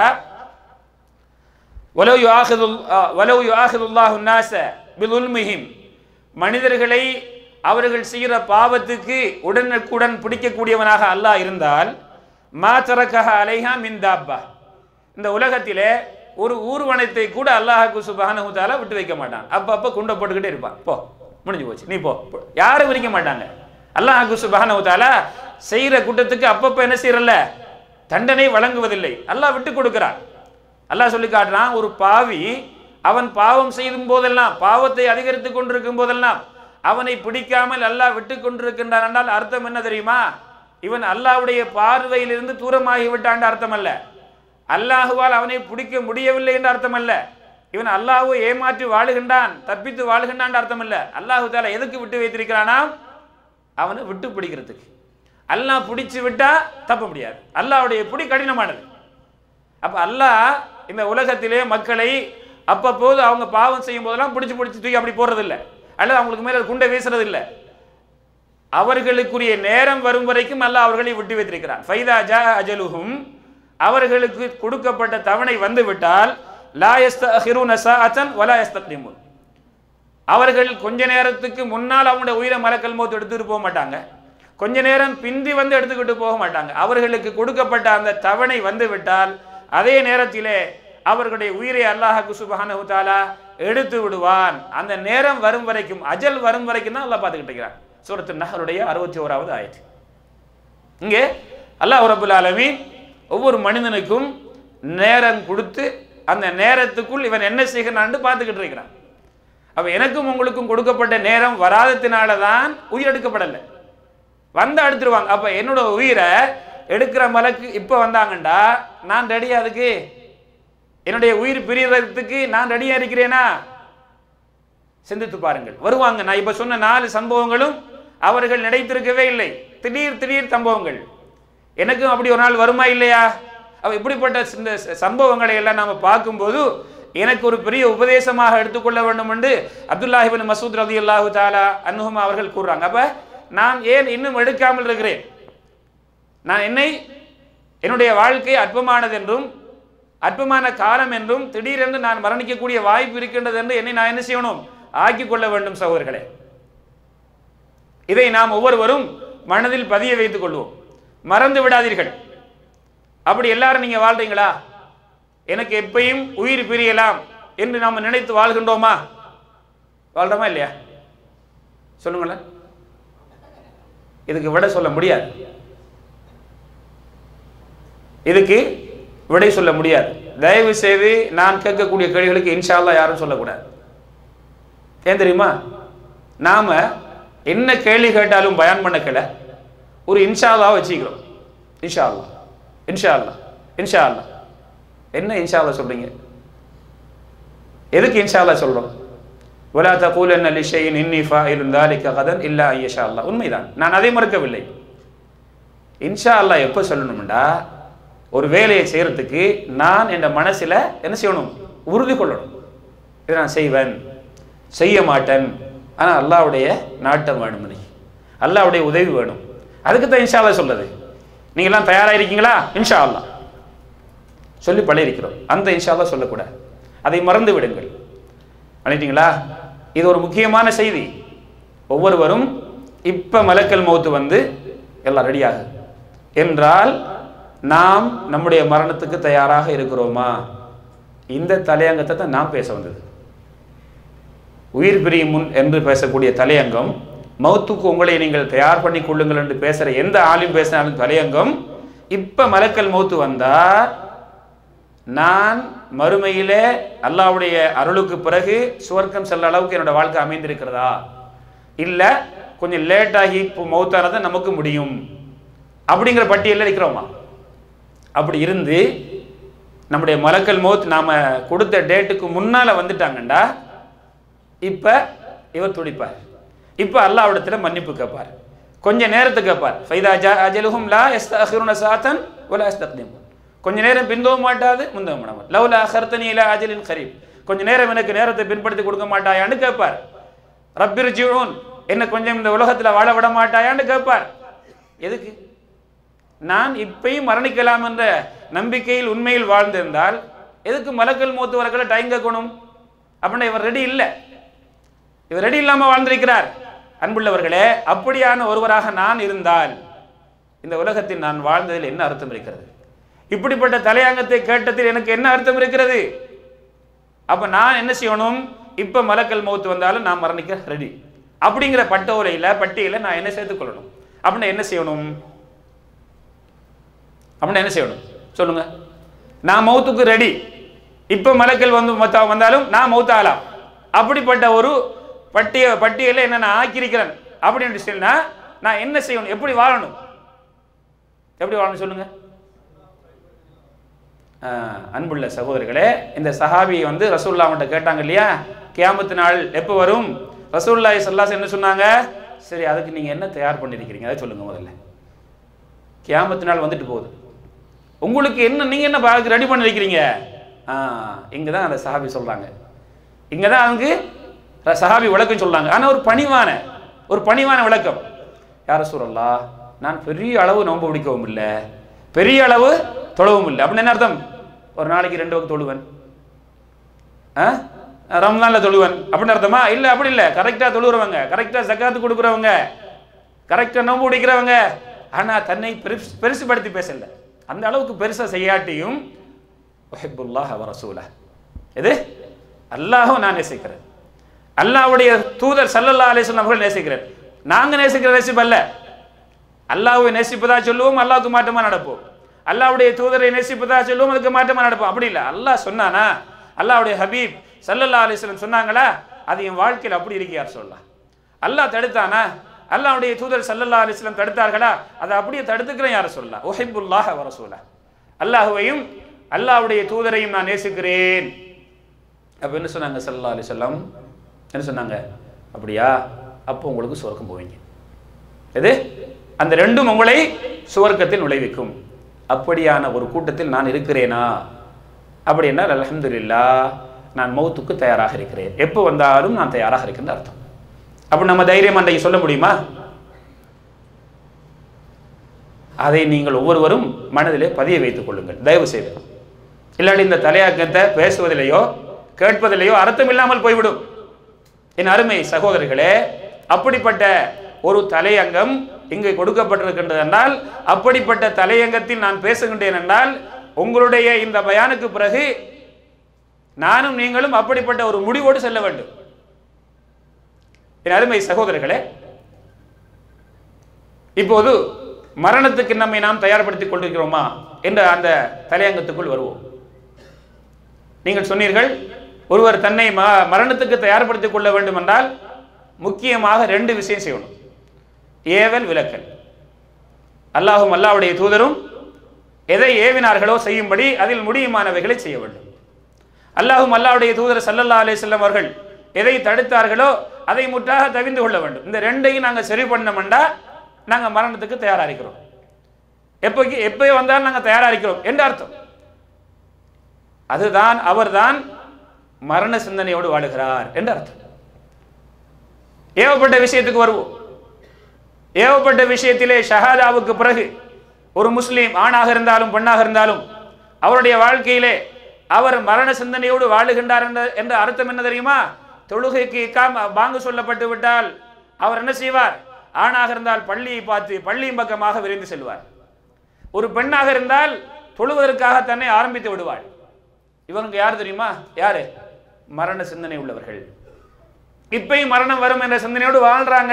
வலவ் யுஆஹிது வலவ் யுஆஹிதுல்லாஹு الناس பிதுல்மிஹிம், மனிதர்களை அவர்கள் செய்கிற பாவத்துக்கு உடனுக்குடன் பிடிக்கக்கூடியவனாக அல்லாஹ் இருந்தால் மா தரக்கஹ அலைஹா மின் தாப்பா, இந்த உலகத்திலே ஒரு ஊர்வனத்தை கூட அல்லாஹ் சுப்ஹானஹு தஆலா விட்டு வைக்க மாட்டான். அப்பப்போ குண்டை போட்டுக்கிட்டே இருப்பான். போ, முடிஞ்சு போச்சு, நீ போ, யாரும் விரிக்க மாட்டாங்க. அல்லாஹ் சுப்ஹானஹு தஆலா செய்கிற கூட்டத்துக்கு அப்பப்போ என்ன செய்யறல்ல, தண்டனை வழங்குவதில்லை, அல்லாஹ் விட்டு கொடுக்கிறான். அல்லாஹ் சொல்லி காட்டுறான், ஒரு பாவி அவன் பாவம் செய்யும் போதெல்லாம், பாவத்தை அதிகரித்து கொண்டிருக்கும் போதெல்லாம் அவனை பிடிக்காமல் அல்லாஹ் விட்டு கொண்டிருக்கின்றான் என்றால் அர்த்தம் என்ன தெரியுமா? இவன் அல்லாஹ்வுடைய பார்வையிலிருந்து தூரமாகி விட்டான் அர்த்தம் அல்ல. அல்லாஹுவால் அவனை பிடிக்க முடியவில்லை என்று அர்த்தம் அல்ல. இவன் அல்லாஹ்வை ஏமாற்றி வாழுகின்றான், தப்பித்து வாழுகின்றான் அர்த்தம் அல்ல. அல்லாஹு தஆலா எதுக்கு விட்டு வைத்திருக்கிறானா? அவனை விட்டு பிடிக்கிறதுக்கு. அல்லாஹ் பிடிச்சு விட்டா தப்ப முடியாது, அல்லாஹ்வுடைய பிடி கடினமானது. அப்ப அல்லாஹ் இந்த உலகத்திலே மக்களை அப்பப்போது அவங்க பாவம் செய்யும் போதெல்லாம் பிடிச்சி பிடிச்சி தூக்கி அப்படி போடுறதில்லை, அல்லது அவங்களுக்கு மேலே குண்டை வீசுறது இல்லை. அவர்களுக்குரிய நேரம் வரும் வரைக்கும் அல்லாஹ் அவர்களை விட்டு வைத்திருக்கிறான். ஃபைதா ஜா அஜலுஹும், அவர்களுக்கு கொடுக்கப்பட்ட தவணை வந்து விட்டால் லா யஸ்தஅகிருன ஸாஅத்தன் வலா யஸ்தக்திமுன், அவர்கள் கொஞ்ச நேரத்துக்கு முன்னால் அவங்களுடைய உயிரை மலக்கல் மௌத் எடுத்துட்டு போக மாட்டாங்க, கொஞ்ச நேரம் பிந்தி வந்து எடுத்துக்கிட்டு போக மாட்டாங்க. அவர்களுக்கு கொடுக்கப்பட்ட அந்த தவணை வந்து விட்டால் அதே நேரத்திலே அவர்களுடைய உயிரை அல்லாஹ் சுப்ஹானஹு தஆலா எடுத்து விடுவான். அந்த நேரம் வரும் வரைக்கும், அஜல் வரும் வரைக்கும் தான் அல்லாஹ் பார்த்துக்கிட்டு இருக்கிறான். சூரத்து நஹ்ருடைய அறுபத்தி ஓராவது ஆயத்து. இங்கே அல்லாஹ் ரப்பல் ஆலமீன் ஒவ்வொரு மனிதனுக்கும் நேரம் கொடுத்து அந்த நேரத்துக்குள் இவன் என்ன செய்கிறான்னு பார்த்துக்கிட்டு இருக்கிறான். அப்போ எனக்கும் உங்களுக்கும் கொடுக்கப்பட்ட நேரம் வராதத்தினால தான் உயிர் எடுக்கப்படலை, வந்து எடுத்துருவாங்க. அப்போ என்னோட உயிரை எடுக்கிற மலக்கு இப்போ வந்தாங்கண்டா நான் ரெடியா? அதுக்கு என்னுடைய உயிர் பிரியறதுக்கு நான் ரெடியா இருக்கிறேனா? சிந்தித்து பாருங்கள். வருவாங்க. நான் இப்போ சொன்ன நாலு சம்பவங்களும் அவர்கள் நினைத்திருக்கவே இல்லை, திடீர் திடீர் சம்பவங்கள். எனக்கும் அப்படி ஒரு நாள் வருமா இல்லையா? அப்போ இப்படிப்பட்ட இந்த சம்பவங்களை எல்லாம் நாம் பார்க்கும்போது எனக்கு ஒரு பெரிய உபதேசமாக எடுத்துக்கொள்ள வேண்டும் என்று அப்துல்லாஹ் இப்னு மஸ்ஊத் ரலியல்லாஹு தஆலா அன்ஹுமா அவர்கள் கூறுறாங்க. அப்போ நான் ஏன் இன்னும் எடுக்காமல் இருக்கிறேன்? நான் என்னை என்னுடைய வாழ்க்கை அற்பமானது என்றும் அற்பமான காலம் என்றும் திடீரென்று நான் மரணிக்கக்கூடிய வாய்ப்பு இருக்கின்றது என்று என்னை நான் என்ன செய்யணும்? ஆக்கிக் கொள்ள வேண்டும் சகோதரர்களே. இதை நாம் ஒவ்வொருவரும் மனதில் பதிய வைத்துக் கொள்வோம், மறந்து விடாதீர்கள். அப்படி எல்லாரும் நீங்க வாழ்றீங்களா? எனக்கு எப்பயும் உயிர் பிரியலாம் என்று நாம் நினைத்து வாழ்கின்றோமா? வாழ்றோமா இல்லையா? சொல்லுங்களேன். இதுக்கு விட சொல்ல முடியாது, இதுக்கு விடை சொல்ல முடியாது. தயவு செய்து நான் கேட்கக்கூடிய கேள்விகளுக்கு இன்ஷா அல்லாஹ் யாரும் சொல்லக்கூடாது. ஏன் தெரியுமா? நாம என்ன கேள்வி கேட்டாலும் பயான் பண்ணக்கல, ஒரு இன்ஷா அல்லாஹ் வச்சுக்கிறோம். இன்ஷா அல்லாஹ், இன்ஷா அல்லாஹ், இன்ஷா அல்லாஹ். என்ன இன்ஷா அல்லாஹ் சொல்றீங்க? எதுக்கு இன்ஷா அல்லாஹ் சொல்றோம்? வலா தகூலன்ன லிஷைஇன் இன்னி ஃபாயிலுன் ذلك غدا இல்லா அன் யஷா அல்லாஹ். உண்மைதான், நான் அதை மறுக்கவில்லை. இன்ஷா அல்லாஹ் எப்போ சொல்லணும்டா, ஒரு வேலையை செய்யறதுக்கு நான் என் மனசுல என்ன செய்யணும்? உறுதி கொள்ளணும். இதை நான் செய்வேன், செய்ய மாட்டேன், ஆனால் அல்லாஹ்வுடைய நாட்டம் வேணும், அல்லாஹ்வுடைய உதவி வேணும். அதுக்கு தான் இன்ஷா அல்லாஹ் சொல்றது. நீங்கள்லாம் தயாராக இருக்கீங்களா? இன்ஷா அல்லாஹ் சொல்லி பழகிருக்கிறோம். அந்த இன்ஷா அல்லாஹ் சொல்லக்கூடாது, அதை மறந்து விடுங்கள். பண்ணிட்டீங்களா? இது ஒரு முக்கியமான செய்தி. ஒவ்வொருவரும் இப்ப மலக்கல் மௌத்து வந்து எல்லாம் ரெடியாக என்றால் நாம் நம்முடைய மரணத்துக்கு தயாராக இருக்கிறோமா? இந்த தலையங்கத்தை தான் நாம் பேச வந்தது. உயிர் பிரியும் முன் என்று பேசக்கூடிய தலையங்கம், மௌத்துக்கு உங்களை நீங்கள் தயார் பண்ணி கொள்ளுங்கள் என்று பேசுற எந்த ஆளும் பேசினாலும் தலையங்கம், இப்ப மலக்கல் மௌத்து வந்தா நான் மறுமையிலே அல்லாஹ்வுடைய அருளுக்கு பிறகு சுவர்க்கம் செல்ல அளவுக்கு என்னோட வாழ்க்கை அமைந்திருக்கிறதா, இல்ல கொஞ்சம் லேட்டாகி இப்போ மௌத்தானதை நமக்கு முடியும் அப்படிங்கிற பட்டியலில் இருக்கிறோமா? அப்படி இருந்து நம்முடைய மலக்கல் மௌத் நாம கொடுத்த டேட்டுக்கு முன்னால வந்துட்டாங்கண்டா இப்ப இவர் துடிப்பார். இப்ப அல்லாஹ்விடத்துல மன்னிப்பு கேட்பார், கொஞ்ச நேரத்துக்கு கேட்பார். ஃபைதா ஜா அஜலுஹும் லா யஸ்தஅഖിറുன சாத்தன் வலா யஸ்தக்திமுன். கொஞ்ச நேரம் பிந்தோக மாட்டாது, முந்தக மாட்டாது. லவ்லா அഖர்தனி இலா அஜலின் கரீப், கொஞ்ச நேரம் எனக்கு நேரத்தை பின்படுத்தி கொடுக்க மாட்டாயான்னு கேட்பார். ரப்பிர்ஜிஊன், என்ன கொஞ்சம் இந்த உலகத்துல வாழ விட மாட்டாயான்னு கேட்பார். எதுக்கு? நான் இப்பயும் மரணிக்கலாம் என்ற நம்பிக்கையில் உண்மையில் வாழ்ந்திருந்தால் எதுக்கு மலக்கல் மௌத் வரக்கல டைம் கேட்கணும்? அப்படின்னா இவர் ரெடி இல்லை, இவர் ரெடி இல்லாம வாழ்ந்திருக்கிறார். அன்புள்ளவர்களே, அப்படியான ஒருவராக நான் இருந்தால் இந்த உலகத்தில் நான் வாழ்ந்ததில் என்ன அர்த்தம் இருக்கிறது? இப்படிப்பட்ட தலையங்கத்தை கேட்டதில் எனக்கு என்ன அர்த்தம் இருக்கிறது? அப்ப நான் என்ன செய்யணும்? இப்ப மலக்கல் மௌத் வந்தாலும் நான் மரணிக்க ரெடி அப்படிங்கிற பட்டோலையில பட்டியல நான் என்ன சேர்த்துக் கொள்ளணும்? அப்படின்னா என்ன செய்யணும்? அப்படின்னா என்ன செய்யணும் சொல்லுங்க? நான் மௌத்துக்கு ரெடி, இப்ப மலக்கல் வந்து வந்தாலும் நான் மௌத்தாகலாம், அப்படிப்பட்ட ஒரு பட்டிய பட்டியலை என்ன நான் ஆக்கியிருக்கிறேன் அப்படின்னு சொன்னா நான் என்ன செய்யணும்? எப்படி வாழணும்? எப்படி வாழணும் சொல்லுங்க? அன்புள்ள சகோதரர்களே, இந்த சஹாபி வந்து ரசூலுல்லாஹ் கிட்ட கேட்டாங்க இல்லையா, கியாமத்து நாள் எப்போ வரும்? ரசூலுல்லாஹி ஸல்லல்லாஹு அலைஹி வஸல்லம் என்ன சொன்னாங்க? சரி, அதுக்கு நீங்க என்ன தயார் பண்ணிருக்கீங்க அதை சொல்லுங்க முதல்ல. கியாமத்து நாள் வந்துட்டு போகுது, உங்களுக்கு என்ன, நீங்க என்ன பாக்கு ரெடி பண்ணிருக்கீங்க? இங்க தான் அந்த சஹாபி சொல்றாங்க, இங்க தான் அவங்க சஹாபி விளக்கம் சொல்றாங்க. ஆனா ஒரு பணிவான ஒரு பணிவான விளக்கம். யா ரசூலல்லாஹ், நான் பெரிய அளவு நோன்பு பிடிக்கவும் இல்லை, பெரிய அளவு தொழவும் இல்லை. அப்படின்னு என்ன அர்த்தம்? ஒரு நாளைக்கு ரெண்டு வகை தொழுவன், ரம்லான்ல தொழுவன் அப்படின்னு அர்த்தமா? இல்ல, அப்படி இல்லை. கரெக்டா தொழுகிறவங்க, கரெக்டா ஜக்காத்து கொடுக்குறவங்க, கரெக்டா நோன்பு பிடிக்கிறவங்க, ஆனா தன்னை பெருசுபடுத்தி பேசல. அந்த அளவுக்கு பெருசா செய்யாட்டியும் உஹிப்புல்லாஹ் வ ரசூலஹ், இது அல்லாஹ்வை நான் நேசிக்கிறேன், அல்லாஹ்வுடைய தூதர் ஸல்லல்லாஹு அலைஹி வஸல்லம் அவர்கள் நேசிக்கிறேன். நாங்க நேசிக்கிற நேசிப்பு அல்ல. அல்லாஹ்வை நேசிப்பதா சொல்லுவோம், அல்லாஹ்வுக்கு மாற்றமா நடப்போம். அல்லாஹ்வுடைய தூதரை நேசிப்பதா சொல்லுவோம், அதுக்கு மாற்றமா நடப்போம். அப்படி இல்லை. அல்லாஹ் சொன்னானா, அல்லாஹ்வுடைய ஹபீப் ஸல்லல்லாஹு அலைஹி வஸல்லம் சொன்னாங்களா, அது என் வாழ்க்கையில் அப்படி இருக்கியார் சொல்லலாம். அல்லாஹ் தடுத்தானா, அல்லாஹ்வுடைய தூதர் ஸல்லல்லாஹு அலைஹி வஸல்லம் தடுத்தார்களா, அதை அப்படியே தடுத்துக்கிறேன் யார சொல்லலாம். உஹிப்புல்லாஹ் வ ரசூலஹ், அல்லாஹ்வையும் அல்லாஹ்வுடைய தூதரையும் நான் நேசிக்கிறேன். அப்ப என்ன சொன்னாங்க ஸல்லல்லாஹு அலைஹி வஸல்லம்? என்ன சொன்னாங்க? அப்படியா, அப்போ உங்களுக்கு சுவர்க்கம் போவீங்க. எது? அந்த ரெண்டும் உங்களை சுவர்க்கத்தில் நுழைவிக்கும். அப்படியான ஒரு கூட்டத்தில் நான் இருக்கிறேனா? அப்படி என்ன, அல்ஹம்துலில்லாஹ், நான் மௌத்துக்கு தயாராக இருக்கிறேன், எப்போ வந்தாலும் நான் தயாராக இருக்கிறேன் அர்த்தம். அப்ப நம்ம தைரியம் அன்றைக்கு சொல்ல முடியுமா? அதை நீங்கள் ஒவ்வொருவரும் மனதிலே பதிய வைத்துக் கொள்ளுங்கள் தயவு செய்து. இல்லாட்டி இந்த தலையாக்கத்தை பேசுவதிலேயோ கேட்பதிலேயோ அர்த்தம் இல்லாமல் போய்விடும். என் அருமை சகோதரர்களே, அப்படிப்பட்ட ஒரு தலையங்கம் இங்கு கொடுக்கப்பட்டிருக்கின்றது என்றால், அப்படிப்பட்ட தலையங்கத்தில் நான் பேசுகின்றேன் என்றால், உங்களுடைய இந்த பயானுக்கு பிறகு நானும் நீங்களும் அப்படிப்பட்ட ஒரு முடிவோடு செல்ல வேண்டும். என் அருமை சகோதரர்களே, இப்போது மரணத்துக்கு நம்மை நாம் தயார்படுத்திக் கொண்டிருக்கிறோமா என்ற அந்த தலையங்கத்துக்குள் வருவோம். நீங்கள் சொன்னீர்கள், ஒருவர் தன்னை மரணத்துக்கு தயார்படுத்திக் கொள்ள வேண்டும் என்றால் முக்கியமாக ரெண்டு விஷயம் செய்யணும். ஏவல் விலக்கல். அல்லாஹும் அல்லாஹ்வுடைய தூதரும் எதை ஏவினார்களோ செய்யும்படி அதில் முடியுமானவைகளை செய்ய வேண்டும். அல்லாஹும் அல்லாஹ்வுடைய தூதர் ஸல்லல்லாஹு அலைஹி வஸல்லம் அவர்கள் எதை தடுத்தார்களோ அதை முற்றாக தவிர்த்து கொள்ள வேண்டும். இந்த ரெண்டையும் நாங்கள் சரி பண்ணோம்னா நாங்கள் மரணத்துக்கு தயாராக இருக்கிறோம். எப்போ எப்போ வந்தாலும் நாங்கள் தயாராக இருக்கிறோம் என்று அர்த்தம். அதுதான் அவர்தான் மரண சிந்தனையோடு வாழுகிறார் என்று அர்த்தம். ஏவப்பட்ட விஷயத்துக்கு வருவோம். ஏவப்பட்ட விஷயத்திலே ஷஹாதாவுக்கு பிறகு ஒரு முஸ்லீம் ஆணாக இருந்தாலும் பெண்ணாக இருந்தாலும் அவருடைய வாழ்க்கையிலே அவர் மரண சிந்தனையோடு வாழுகின்றார் என்ற அர்த்தம் என்ன தெரியுமா? தொழுகைக்கு இக்காம் பாங்கு சொல்லப்பட்டு விட்டால் அவர் என்ன செய்வார்? ஆணாக இருந்தால் பள்ளியை பார்த்து பள்ளியின் பக்கமாக விரைந்து செல்வார். ஒரு பெண்ணாக இருந்தால் தொழுவதற்காக தன்னை ஆரம்பித்து விடுவாள். இவங்க யார் தெரியுமா? யாரு? மரண சிந்தனை உள்ளவர்கள். இப்பயும் மரணம் வரும் என்ற சிந்தனையோடு வாழ்றாங்க.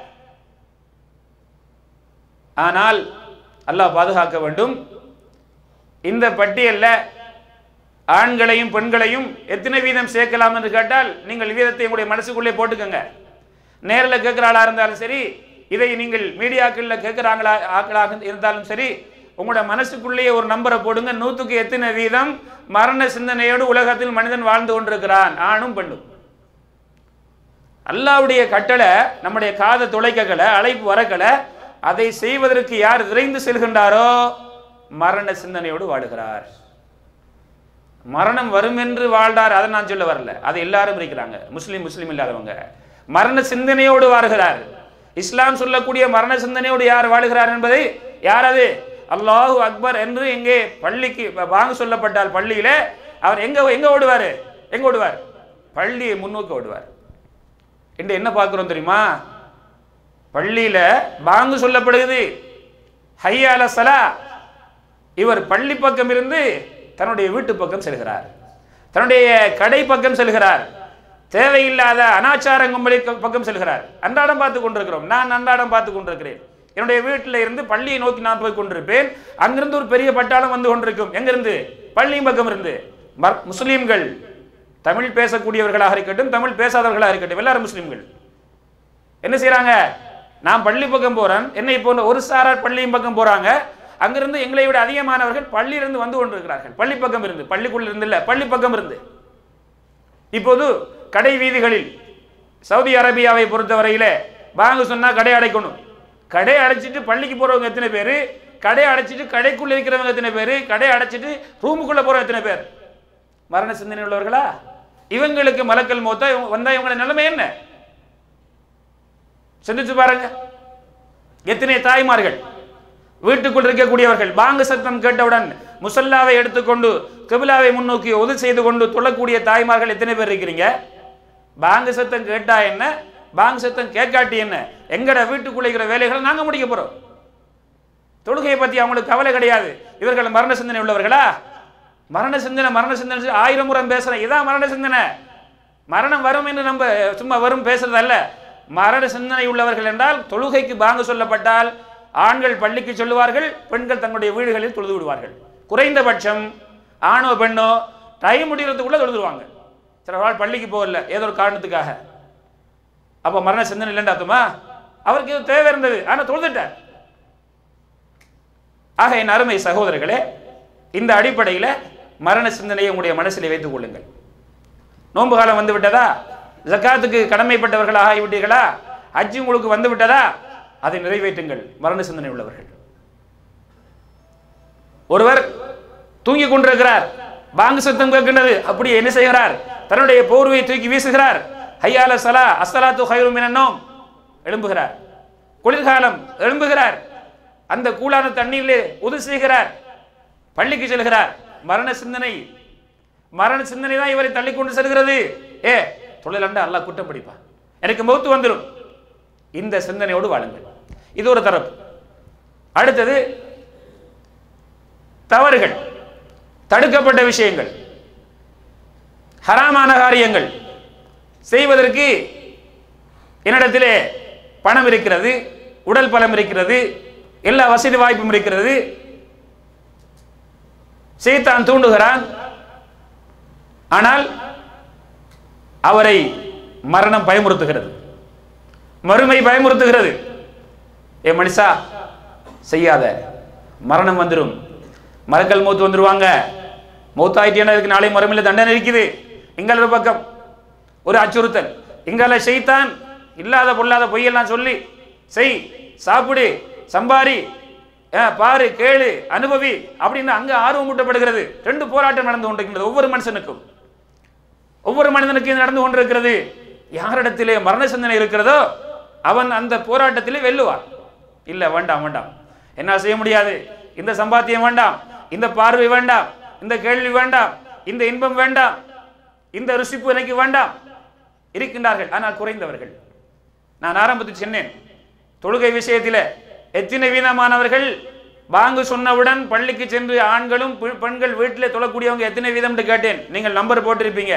ஆனால் அல்லாஹ் பாதுகாக்க வேண்டும். இந்த பட்டியல்ல ஆண்களையும் பெண்களையும் எத்தனை வீதம் சேர்க்கலாம் என்று கேட்டால் நீங்கள் வீதத்தை உங்களுடைய மனசுக்குள்ளே போட்டுக்கங்க. நேரில் கேட்கிற ஆளா இருந்தாலும் சரி, இதை நீங்கள் மீடியாக்களில் கேட்கிறாங்களா ஆக்களாக இருந்தாலும் சரி, உங்களோட மனசுக்குள்ளேயே ஒரு நம்பரை போடுங்க. நூற்றுக்கு எத்தனை வீதம் மரண சிந்தனையோடு உலகத்தில் மனிதன் வாழ்ந்து கொண்டிருக்கிறான், ஆணும் பெண்ணும். அல்லாஹ்வுடைய கட்டளை நம்முடைய காதை துளைக்கல, அழைப்பு வரக்கல, அதை செய்வதற்கு யார் விரைந்து செல்கின்றாரோ மரண சிந்தனையோடு வாழுகிறார். மரணம் வரும் என்று வாழ்றார், அதை நான் சொல்ல வரல. அது எல்லாரும் இருக்கிறாங்க, முஸ்லீம் முஸ்லீம் இல்லாதவங்க. மரண சிந்தனையோடு வாழ்கிறார். இஸ்லாம் சொல்லக்கூடிய மரண சிந்தனையோடு யார் வாழுகிறார் என்பதை யார்? அது அல்லாஹு அக்பர் என்று எங்கே பள்ளிக்கு வாங்க சொல்லப்பட்டால் பள்ளியில அவர் எங்க எங்க ஓடுவார்? எங்க ஓடுவார்? பள்ளியை முன்னோக்கி ஓடுவார். என்று என்ன பார்க்கிறோம் தெரியுமா? பள்ளியில பாங்கு சொல்லப்படுகிறது, ஹய்யா அலா ஸலா. இவர் பள்ளி பக்கம் இருந்து தன்னுடைய வீட்டு பக்கம் செல்கிறார், தன்னுடைய கடை பக்கம் செல்கிறார், தேவையில்லாத அனாச்சார கும்பலை பக்கம் செல்கிறார். அன்றாடம் பார்த்து கொண்டிருக்கிறோம். நான் அன்றாடம் பார்த்து கொண்டிருக்கிறேன். என்னுடைய வீட்டில் இருந்து பள்ளியை நோக்கி நான் போய் கொண்டிருப்பேன். அங்கிருந்து ஒரு பெரிய பட்டாளம் வந்து கொண்டிருக்கும். எங்கிருந்து? பள்ளியின் பக்கம் இருந்து. முஸ்லீம்கள், தமிழ் பேசக்கூடியவர்களாக இருக்கட்டும், தமிழ் பேசாதவர்களாக இருக்கட்டும், எல்லாரும் முஸ்லீம்கள் என்ன செய்யறாங்க? நான் பள்ளி பக்கம் போறேன், என்னை போன்ற ஒரு சாரார் பள்ளியின் பக்கம் போறாங்க. அங்கிருந்து எங்களை விட அதிகமானவர்கள் பள்ளியிலிருந்து வந்து கொண்டிருக்கிறார்கள். பள்ளி பக்கம் இருந்து, பள்ளிக்குள்ள இருந்து இல்ல, பள்ளி பக்கம் இருந்து. இப்போது கடை வீதிகளில் சவுதி அரேபியாவை பொறுத்தவரையில பாங்கு சொன்னா கடை அடைக்கணும். கடை அடைச்சிட்டு பள்ளிக்கு போறவங்க எத்தனை பேரு? கடை அடைச்சிட்டு கடைக்குள்ள இருக்கிறவங்க எத்தனை பேரு? கடை அடைச்சிட்டு ரூமுக்குள்ள போற எத்தனை பேர்? மரண சிந்தனை உள்ளவர்களா? இவங்களுக்கு மலக்கல் மௌத்தா வந்தா இவங்களோட நிலைமை என்ன? சிந்திச்சு பாருங்க. எத்தனை தாய்மார்கள் வீட்டுக்குள் இருக்கக்கூடியவர்கள் பாங்கு சத்தம் கேட்டவுடன் முசல்லாவை எடுத்துக்கொண்டு கிபிலாவை முன்னோக்கி ஒது செய்து கொண்டு தொழக்கூடிய தாய்மார்கள் எத்தனை பேர் இருக்கிறீங்க? பாங்கு சத்தம் கேட்டா என்ன, பாங்கு சத்தம் கேட்காட்டி என்ன, எங்கட வீட்டுக்குள்ள இருக்கிற வேலைகளை நாங்க முடிக்க போறோம். தொழுகையை பத்தி அவங்களுக்கு கவலை கிடையாது. இவர்கள் மரண சிந்தனை உள்ளவர்களா? மரண சிந்தனை மரண சிந்தனை ஆயிரம் முறை பேசுறேன். இதான் மரண சிந்தனை. மரணம் வரும் என்று நம்ம சும்மா வரும் பேசுறது அல்ல. மரண சிந்தனை உள்ளவர்கள் என்றால் தொழுகைக்கு பாங்கு சொல்லப்பட்டால் ஆண்கள் பள்ளிக்கு சொல்லுவார்கள், பெண்கள் தங்களுடைய வீடுகளில் தொழுது விடுவார்கள். குறைந்தபட்சம் ஆணோ பெண்ணோ டைம் முடிகிறதுக்குள்ள தொழுதுருவாங்க. சில நாள் பள்ளிக்கு போகல ஏதோ ஒரு காரணத்துக்காக, அப்ப மரண சிந்தனை இல்லைன்னு அர்த்தமா? அவருக்கு இது தேவை இருந்தது, ஆனா தொழுதுட்டார். ஆக என் அருமை சகோதரர்களே, இந்த அடிப்படையில் மரண சிந்தனையை உங்களுடைய மனசில் வைத்துக் கொள்ளுங்கள். நோன்பு காலம் வந்து விட்டதா? ஜக்காத்துக்கு கடமைப்பட்டவர்களாக ஆகிவிட்டீர்களா? ஹஜ் உங்களுக்கு வந்து விட்டதா? அதை நிறைவேற்றுங்கள். மரண சிந்தனை உள்ளவர்கள். ஒருவர் தூங்கி கொண்டிருக்கிறார், பாங்கு சத்தம் கேட்கின்றது, அப்படி என்ன செய்கிறார்? தன்னுடைய போர்வையை தூக்கி வீசுகிறார். ஹய்யா அலா ஸலா, அஸ்ஸலாத்து கைரும் மினன் நௌம், எழும்புகிறார். குளிர்காலம், எழும்புகிறார். அந்த கூலான தண்ணீரிலே உது செய்கிறார், பள்ளிக்கு செல்கிறார். மரண சிந்தனை. மரண சிந்தனை தான் இவரை தள்ளி கொண்டு செல்கிறது. ஏ தொழிலண்டா அல்லாஹ் குற்றம் பிடிப்பான், எனக்கு மௌத்து வந்துடும். இந்த சிந்தனையோடு வாழுங்கள். இது ஒரு தரப்பு. அடுத்தது தவறுகள், தடுக்கப்பட்ட விஷயங்கள், ஹராமான காரியங்கள் செய்வதற்கு என்னிடத்திலே பணம் இருக்கிறது, உடல் பலம் இருக்கிறது, எல்லா வசதி வாய்ப்பும் இருக்கிறது. சைத்தான் தூண்டுகிறான். ஆனால் அவரை மரணம் பயமுறுத்துகிறது, மறுமை பயமுறுத்துகிறது. ஏ மனுஷா செய்யாத, மரணம் வந்துடும், மலக்கல் மௌத்து வந்துருவாங்க, மௌத்தாயிட்டேன்னா இதுக்கு நாளை மறுமையில் தண்டனை இருக்குது. இங்கால ஒரு பக்கம் ஒரு அச்சுறுத்தல், இங்கால ஷைத்தான் இல்லாத பொல்லாத பொய்யெல்லாம் சொல்லி செய், சாப்பிடு, சம்பாரி, பாரு, கேளு, அனுபவி அப்படின்னு அங்க ஆர்வம் ஊட்டப்படுகிறது. ரெண்டு போராட்டம் நடந்து கொண்டிருக்கிறது ஒவ்வொரு மனுஷனுக்கும். ஒவ்வொரு மனிதனுக்கும் இது நடந்து கொண்டிருக்கிறது. யாரிடத்திலே மரண சிந்தனை இருக்கிறதோ அவன் அந்த போராட்டத்திலே வெல்லுவான். இல்ல வேண்டாம் வேண்டாம், என்ன செய்ய முடியாது, இந்த சம்பாத்தியம் வேண்டாம், இந்த பார்வை வேண்டாம், இந்த கேள்வி வேண்டாம், இந்த இன்பம் வேண்டாம், இந்த ருசிப்பு எனக்கு வேண்டாம் இருக்கின்றார்கள். ஆனால் குறைந்தவர்கள். நான் ஆரம்பத்தில் சொன்னேன், தொழுகை விஷயத்தில் எத்தனை வீதமானவர்கள் பாங்கு சொன்னவுடன் பள்ளிக்கு சென்று ஆண்களும் பெண்கள் வீட்டில் தொழக்கூடியவங்க எத்தனை வீதம் கேட்டேன். நீங்கள் நம்பர் போட்டிருப்பீங்க.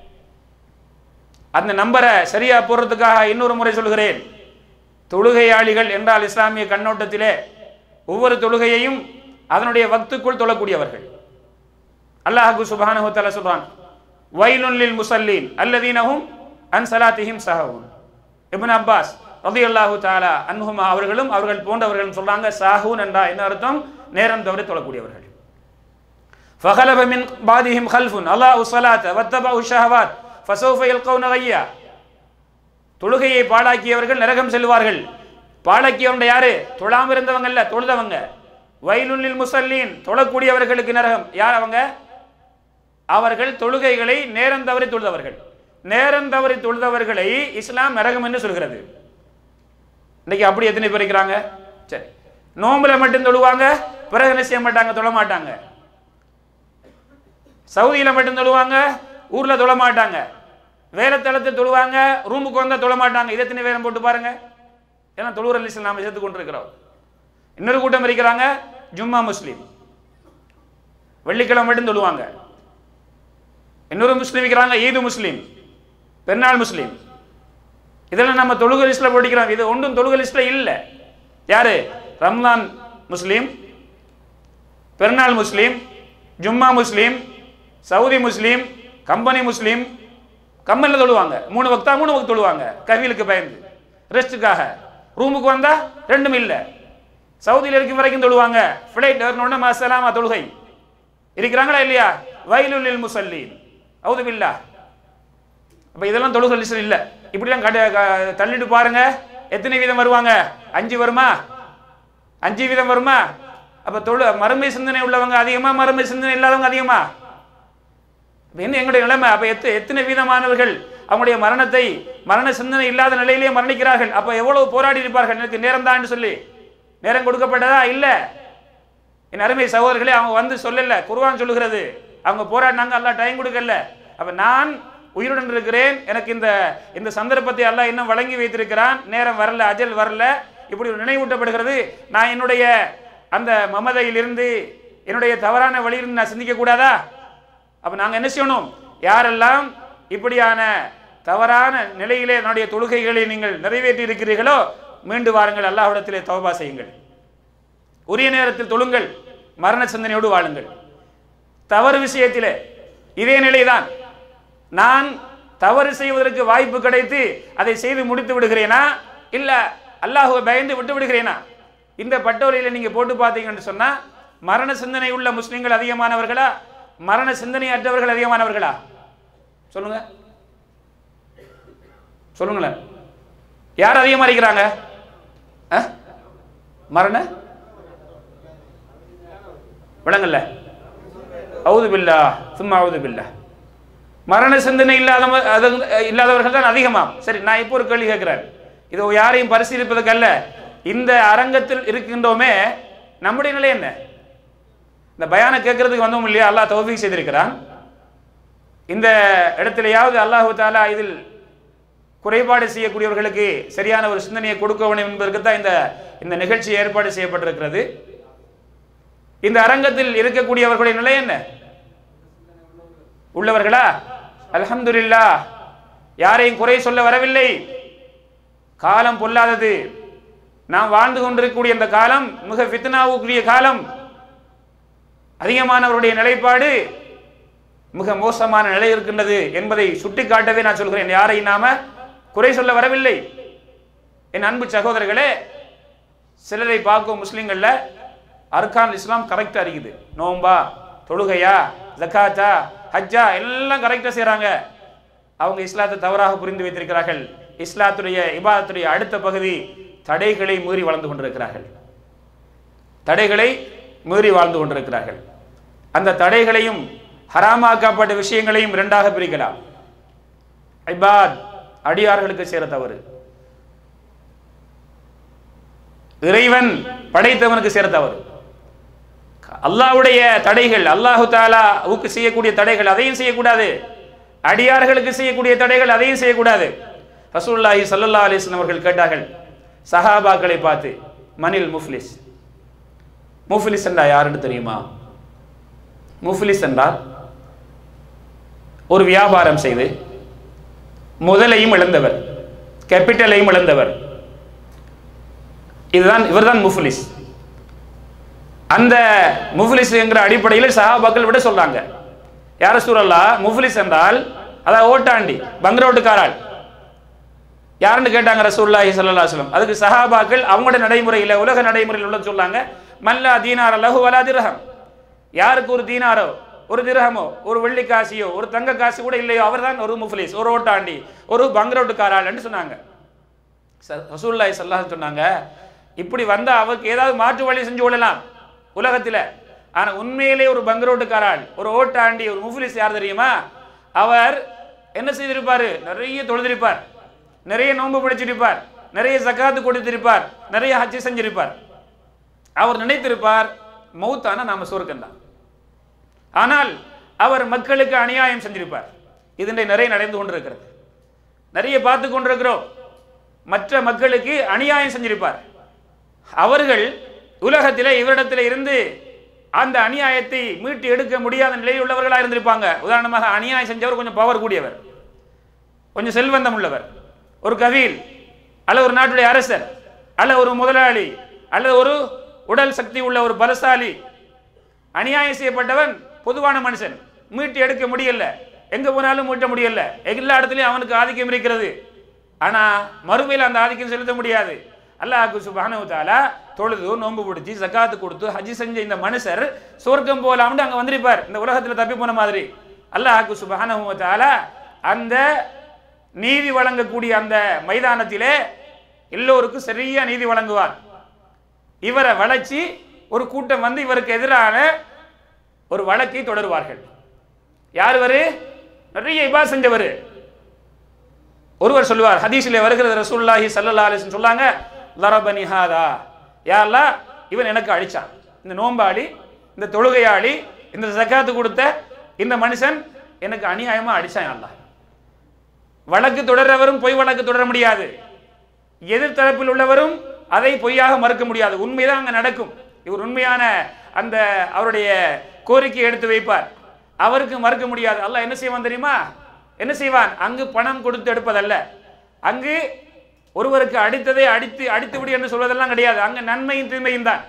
அந்த நம்பரை சரியா போடுறதுக்காக இன்னொரு முறை சொல்கிறேன். தொழுகையாளிகள் என்றால் இஸ்லாமிய கண்ணோட்டத்திலே ஒவ்வொரு தொழுகையையும் அதனுடைய வக்துக்குள் தொழக்கூடியவர்கள். அல்லாஹ் சுப்ஹானஹு வ தஆலா சொல்றான், வைலுன் லில் முஸல்லீன் அல்லதீனஹும் அன் ஸலாத்திஹிம் ஸஹூன். இப்னு அப்பாஸ் ரலியல்லாஹு தஆலா அன்ஹுமா அவர்களும் அவர்கள் போன்றவர்களும் சொல்றாங்க, சாஹூன் என்றா என்ன அர்த்தம்? நேரம் தவறி தொழக்கூடியவர்கள். ஃபகலப மின் பாதிஹிம் கல்ஃபுன் அல்லாஹு ஸலாத வத்தபஉ ஷஹவாத் ஃபஸௌஃப யல்கௌன கய்யா. தொழுகையை பாழாக்கியவர்கள் நரகம் செல்வார்கள். பாழாக்கியவங்க யாரு? தொழாம இருந்தவங்க இல்ல, தொழுதவங்க. வைலுன் லில் முஸல்லீன், தொழக்கூடியவர்களுக்கு நரகம். யார் அவங்க? அவர்கள் தொழுகைகளை நேரம் தவறி தொழுதவர்கள். நேரம் தவறி தொழுதவர்களை இஸ்லாம் நரகம் என்று சொல்கிறது. இன்னைக்கு அப்படி எத்தனை பேர் இருக்கிறாங்க? சரி, நோம்புல மட்டும் தொழுவாங்க, பிறகு என்ன செய்ய மாட்டாங்க? தொழ மாட்டாங்க. சவுதியில மட்டும் தொழுவாங்க, ஊர்ல தொழ மாட்டாங்க. வேலை தளத்தை தொழுவாங்க, ரூமுக்கு வந்தா தொழ மாட்டாங்க. இதை எத்தனை வேலை போட்டு பாருங்க. ஏன்னா தொழுகிற லிஸ்டில் நாம சேர்த்து கொண்டிருக்கிறோம். இன்னொரு கூட்டம் இருக்கிறாங்க, ஜும்மா முஸ்லீம், வெள்ளிக்கிழமை மட்டும் தொழுவாங்க. இன்னொரு முஸ்லீம் இருக்கிறாங்க, ஈது முஸ்லீம், பெருநாள் முஸ்லீம். இதெல்லாம் நம்ம தொழுகை லிஸ்ட்ல போட்டிக்கிறோம். இது ஒன்றும் தொழுகை லிஸ்ட்ல இல்லை. யாரு? ரம்லான் முஸ்லீம், பெருநாள் முஸ்லீம், ஜும்மா முஸ்லீம், சவுதி முஸ்லீம், கம்பெனி முஸ்லீம். கம்பெனியில் தொழுவாங்க, மூணு வக்தா மூணு வக்து தொழுவாங்க, கவிலுக்கு பயந்து ரெஸ்ட்டுக்காக. ரூமுக்கு வந்தா ரெண்டும் இல்லை. சவுதியில் இருக்கும் வரைக்கும் தொழுவாங்க, ஃபிளைட் ஏறணும்னா மஸ்ஸலாமா தொழுகை. இருக்கிறாங்களா இல்லையா? வைலுல் லில் முஸல்லீன், அவுது பில்லாஹ். அப்ப இதெல்லாம் தொழுகை லிஸ்ட் இல்லை. இப்படிலாம் தள்ளிட்டு பாருங்க, எத்தனை வீதம் வருவாங்க? அஞ்சு வருமா? அஞ்சு வீதம் வருமா? அப்ப தொழு மறுமை சிந்தனை உள்ளவங்க அதிகமா, மறுமை சிந்தனை இல்லாதவங்க அதிகமா? என்ன எங்களுடைய நிலைமை? அப்ப எத்த எத்தனை வீதமானவர்கள் அவங்களுடைய மரணத்தை மரண சிந்தனை இல்லாத நிலையிலேயே மரணிக்கிறார்கள். அப்ப எவ்வளவு போராடி இருப்பார்கள். எனக்கு நேரம் தான் சொல்லி நேரம் கொடுக்கப்பட்டதா? இல்ல. என் அருமை சகோதரர்களே, அவங்க வந்து சொல்லல, குர்ஆன் சொல்லுகிறது அவங்க போராடினாங்க, அல்லாஹ் டைம் கொடுக்கல. அப்ப நான் உயிருடன் இருக்கிறேன், எனக்கு இந்த இந்த சந்தர்ப்பத்தை அல்லாஹ் இன்னும் வழங்கி வைத்திருக்கிறான், நேரம் வரல, அஜல் வரல, இப்படி ஒரு நினைவூட்டப்படுகிறது. நான் என்னுடைய அந்த மமதையிலிருந்து, என்னுடைய தவறான வழியிலிருந்து நான் சிந்திக்க கூடாதா? அப்ப நாங்க என்ன செய்யணும்? யாரெல்லாம் இப்படியான தவறான நிலையிலே என்னுடைய தொழுகைகளை நீங்கள் நிறைவேற்றி இருக்கிறீர்களோ, மீண்டு வாருங்கள், அல்லாஹ்விடத்திலே தௌபா செய்யுங்கள், உரிய நேரத்தில் தொழுங்கள், மரண சிந்தனையோடு வாழுங்கள். தவறு விஷயத்திலே இதே நிலைதான். நான் தவறு செய்வதற்கு வாய்ப்பு கிடைத்து அதை செய்து முடித்து விடுகிறேனா, இல்ல அல்லாஹ்வை பயந்து விட்டு விடுகிறேனா? இந்த பட்டோலையில நீங்க போட்டு பார்த்தீங்கன்னு சொன்னா, மரண சிந்தனை உள்ள முஸ்லிம்கள் அதிகமானவர்களா, மரண சிந்தனை அற்றவர்கள் அதிகமானவர்களா? சொல்லுங்க, சொல்லுங்களேன். யார் அதிகமா இருக்கிறாங்க? மரண விளங்கல்ல? அவுது பில்லா சும்மா அவுது பில்லா. மரண சிந்தனை இல்லாத இல்லாதவர்கள் தான் அதிகமா. சரி, நான் இப்போ ஒரு கேள்வி கேட்கிறேன். இது யாரையும் பரிசீலிப்பதற்கு அல்ல. இந்த அரங்கத்தில் இருக்கின்றோமே, நம்முடைய நிலை என்ன? இந்த பயான கேட்கறதுக்கு வந்தோம் இல்லையா? அல்லாஹ் தௌஃபீக் செய்திருக்கிறான். இந்த இடத்திலேயாவது அல்லாஹு தஆலா இதில் குறைபாடு செய்யக்கூடியவர்களுக்கு சரியான ஒரு சிந்தனையை கொடுக்க வேண்டும் என்பதற்கு தான் இந்த இந்த நிகழ்ச்சி ஏற்பாடு செய்யப்பட்டிருக்கிறது. இந்த அரங்கத்தில் இருக்கக்கூடியவர்களுடைய நிலை என்ன? உள்ளவர்களா? அல்ஹம்துலில்லாஹ், யாரையும் குறை சொல்ல வரவில்லை. காலம் பொல்லாதது. நாம் வாழ்ந்து கொண்டிருக்கக்கூடிய இந்த காலம் மிக ஃபித்னாவுக்குரிய காலம். அதிகமானவருடைய நிலைப்பாடு மிக மோசமான நிலை இருக்கின்றது என்பதை சுட்டிக்காட்டவே நான் சொல்கிறேன். யாரையும் நாம குறை சொல்ல வரவில்லை. என் அன்பு சகோதரர்களே, சிலரை பார்க்கும் முஸ்லிம்கள்ல அர்கான் இஸ்லாம் கரெக்டா இருக்குது. நோம்பா, தொழுகையா, ஜக்காத்தா, ஹஜ்ஜா எல்லாம் கரெக்டா செய்யறாங்க. அவங்க இஸ்லாத்தை தவறாக புரிந்து வைத்திருக்கிறார்கள். இஸ்லாத்துடைய இபாதத்துடைய அடுத்த பகுதி தடைகளை மீறி வாழ்ந்து கொண்டிருக்கிறார்கள். தடைகளை மீறி வாழ்ந்து கொண்டிருக்கிறார்கள். அந்த தடைகளையும் ஹராமாக்கப்பட்ட விஷயங்களையும் இரண்டாக பிரிக்கலாம். இபாத், அடியார்களுக்கு சேர தவறு. இறைவன் படைத்தவனுக்கு சேர தவறு. அல்லாஹ்வுடைய தடைகள், அல்லாஹு தஆலாவுக்கு செய்யக்கூடிய தடைகள் அதையும் செய்யக்கூடாது. அடியார்களுக்கு செய்யக்கூடிய தடைகள் அதையும் செய்யக்கூடாது. ரசூலுல்லாஹி ஸல்லல்லாஹு அலைஹி வஸல்லம் அவர்கள் கேட்டார்கள் சஹாபாக்களை பார்த்து, மனில் முஃப்லிஸ், முஃப்லிஸ் என்றா யாருன்னு தெரியுமா? முஃப்லிஸ் என்றால் ஒரு வியாபாரம் செய்து முதலையும் இழந்தவர், கேபிட்டலையும் இழந்தவர். இதுதான் இவர்தான் முஃப்லிஸ். அந்த முஃப்லிஸ் என்கிற அடிப்படையில் சஹாபாக்கள் விட சொல்றாங்க. யார ரசூலல்லாஹ், முஃப்லிஸ் என்றால் அதாவது ஓட்டாண்டி, பங்கரோட்டுக்காரால் யாருன்னு கேட்டாங்க ரசூலுல்லாஹி ஸல்லல்லாஹு அலைஹி வஸல்லம். அதுக்கு சஹாபாக்கள் அவங்களோட நடைமுறையில், உலக நடைமுறையில் உள்ள சொல்லாங்க, மல்லா தீனார லஹு வலா திர்ஹம், யாருக்கு ஒரு தீனாரோ ஒரு திர்ஹமோ ஒரு வெள்ளி காசியோ ஒரு தங்க காசு கூட இல்லையோ அவர்தான் ஒரு முஃப்லிஸ், ஒரு ஓட்டாண்டி, ஒரு பங்கரோட்டுக்காரால் என்று சொன்னாங்க. ரசூலுல்லாஹி ஸல்லல்லாஹு அலைஹி வஸல்லம் சொன்னாங்க, இப்படி வந்தா அவருக்கு ஏதாவது மாற்று வழி செஞ்சு கொள்ளலாம் உலகத்தில். ஆனா உண்மையிலே ஒரு பங்கரோட்டுக்காரால், ஒரு ஓட்டாண்டி, ஒரு முஃப்லிஸ் யார் தெரியுமா? அவர் என்ன செய்திருப்பாரு? நிறைய தொழுதிருப்பார், நிறைய நோன்பு பிடிச்சிருப்பார், நிறைய ஜகாத்து கொடுத்திருப்பார், நிறைய ஹஜ் செஞ்சிருப்பார். அவர் நினைத்திருப்பார் மௌத்தான நாம சொர்க்கம்தான். ஆனால் அவர் மக்களுக்கு அநியாயம் செஞ்சிருப்பார். இது நிறைய நடந்து கொண்டிருக்கிறது, நிறைய பார்த்து கொண்டிருக்கிறோம். மற்ற மக்களுக்கு அநியாயம் செஞ்சிருப்பார். அவர்கள் உலகத்தில் இவரிடத்தில் இருந்து அந்த அநியாயத்தை மீட்டு எடுக்க முடியாத நிலையில் உள்ளவர்களாக இருந்திருப்பாங்க. உதாரணமாக அநியாயம் செஞ்சவர் கொஞ்சம் பவர் கூடியவர், கொஞ்சம் செல்வந்தம் உள்ளவர், ஒரு கவீல் அல்ல ஒரு நாட்டுடைய அரசர் அல்ல ஒரு முதலாளி அல்ல ஒரு உடல் சக்தி உள்ள ஒரு பலசாலி. அநியாயம் செய்யப்பட்டவன் பொதுவான மனுஷன், மீட்டு எடுக்க முடியல, எங்க போனாலும் மீட்ட முடியல, எல்லா இடத்துலையும் அவனுக்கு ஆதிக்கம் இருக்கிறது. ஆனா மறுமையில் அந்த ஆதிக்கம் செலுத்த முடியாது. அல்லாஹ் சுப்ஹானஹு வ தஆலா தொழுது நோன்பு பிடிச்சி ஜகாத்து கொடுத்து ஹஜ் செஞ்ச இந்த மனுஷர் சொர்க்கம் போலாம்னு அங்க வந்திருப்பார், இந்த உலகத்தில் தப்பி போன மாதிரி. அல்லாஹ் சுப்ஹானஹு வ தஆலா அந்த நீதி வழங்கக்கூடிய அந்த மைதானத்திலே எல்லோருக்கும் சரியா நீதி வழங்குவார். இவரை வளைச்சி ஒரு கூட்டம் வந்து இவருக்கு எதிரான ஒரு வழக்கை தொடருவார்கள். யார் வரு? நிறைய இபா செஞ்சவர். ஒருவர் சொல்லுவார், ஹதீஸிலே வருகிறது, ரசூலுல்லாஹி ஸல்லல்லாஹு அலைஹி வஸல்லம் சொல்லாங்க, லரபனி ஹாதா, யா அல்லாஹ் இவன் எனக்கு அடிச்சான், இந்த நோம்பாளி, இந்த தொழுகையாளி, இந்த ஜகாத்து கொடுத்த இந்த மனுஷன் எனக்கு அநியாயமா அடிச்சான் அல்லாஹ். வழக்கு தொடர்றவரும் பொய் வழக்கு தொடர முடியாது, எதிர்த்தரப்பில் உள்ளவரும் அதை பொய்யாக மறுக்க முடியாது. உண்மைதான் அங்க நடக்கும். இவர் உண்மையான அந்த அவருடைய கோரிக்கையை எடுத்து வைப்பார், அவருக்கு மறுக்க முடியாது. அல்லாஹ் என்ன செய்வான் தெரியுமா? என்ன செய்வான்? அங்கு பணம் கொடுத்து எடுப்பதல்ல, அங்கு ஒருவருக்கு அடித்ததை அடித்து அடித்து விடு என்று சொல்வதெல்லாம் கிடையாது. அங்க நன்மையும் தீமையும் தான்.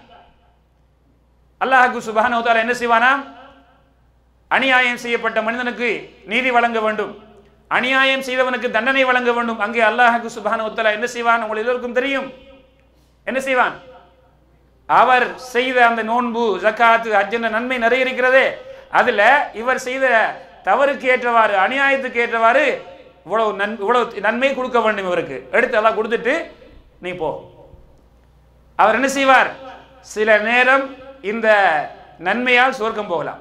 அல்லாஹ் சுப்ஹானஹு வ தஆலா என்ன செய்வானா? அநியாயம் செய்யப்பட்ட மனிதனுக்கு நீதி வழங்க வேண்டும், அநியாயம் செய்தவனுக்கு தண்டனை வழங்க வேண்டும். அங்கே அல்லாஹ் சுப்ஹானஹு வ தஆலா என்ன செய்வான்? உங்களுக்கு எல்லோருக்கும் தெரியும். என்ன செய்வான்? அவர் செய்த அந்த நோன்பு, ஜகாத்து, ஹஜ் என்ற நன்மை நிறைய இருக்கிறதே, அதுல இவர் செய்த தவறுக்கு ஏற்றவாறு, அநியாயத்துக்கு ஏற்றவாறு இவ்வளவு நன் இவ்வளவு நன்மை கொடுக்க வேண்டும். இவருக்கு எடுத்து எல்லாம் கொடுத்துட்டு நீ போ. அவர் என்ன செய்வார்? சில நேரம் இந்த நன்மையால் சொர்க்கம் போகலாம்.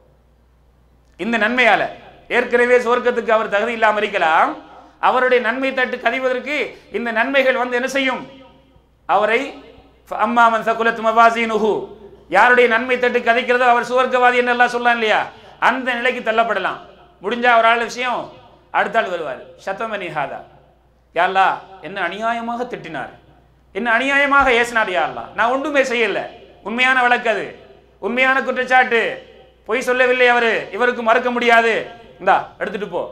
இந்த நன்மையால ஏற்கனவே சொர்க்கத்துக்கு அவர் தகுதி இல்லாமல் இருக்கலாம். அவருடைய நன்மை தட்டு கதிவதற்கு இந்த நன்மைகள் வந்து என்ன செய்யும்? அவரை அம்மாமன் சகுலத் மவாசீனுஹு, யாருடைய நன்மை தட்டு கதைக்கிறதோ அவர் சுவர்க்கவாதி என்று எல்லாம் சொல்லலாம் இல்லையா, அந்த நிலைக்கு தள்ளப்படலாம். முடிஞ்சா ஒரு ஆள் விஷயம் அடுத்த ஆள் வருவார், ஷத்தமனி ஹாதா, யா அல்லாஹ் என்ன அநியாயமாக திட்டினார், என்ன அநியாயமாக ஏசினார், யா அல்லாஹ் நான் ஒன்றுமே செய்யல, உண்மையான வழக்கு அது, உண்மையான குற்றச்சாட்டு, பொய் சொல்லவில்லை அவரு, இவருக்கு மறுக்க முடியாது, இந்தா எடுத்துட்டு போ.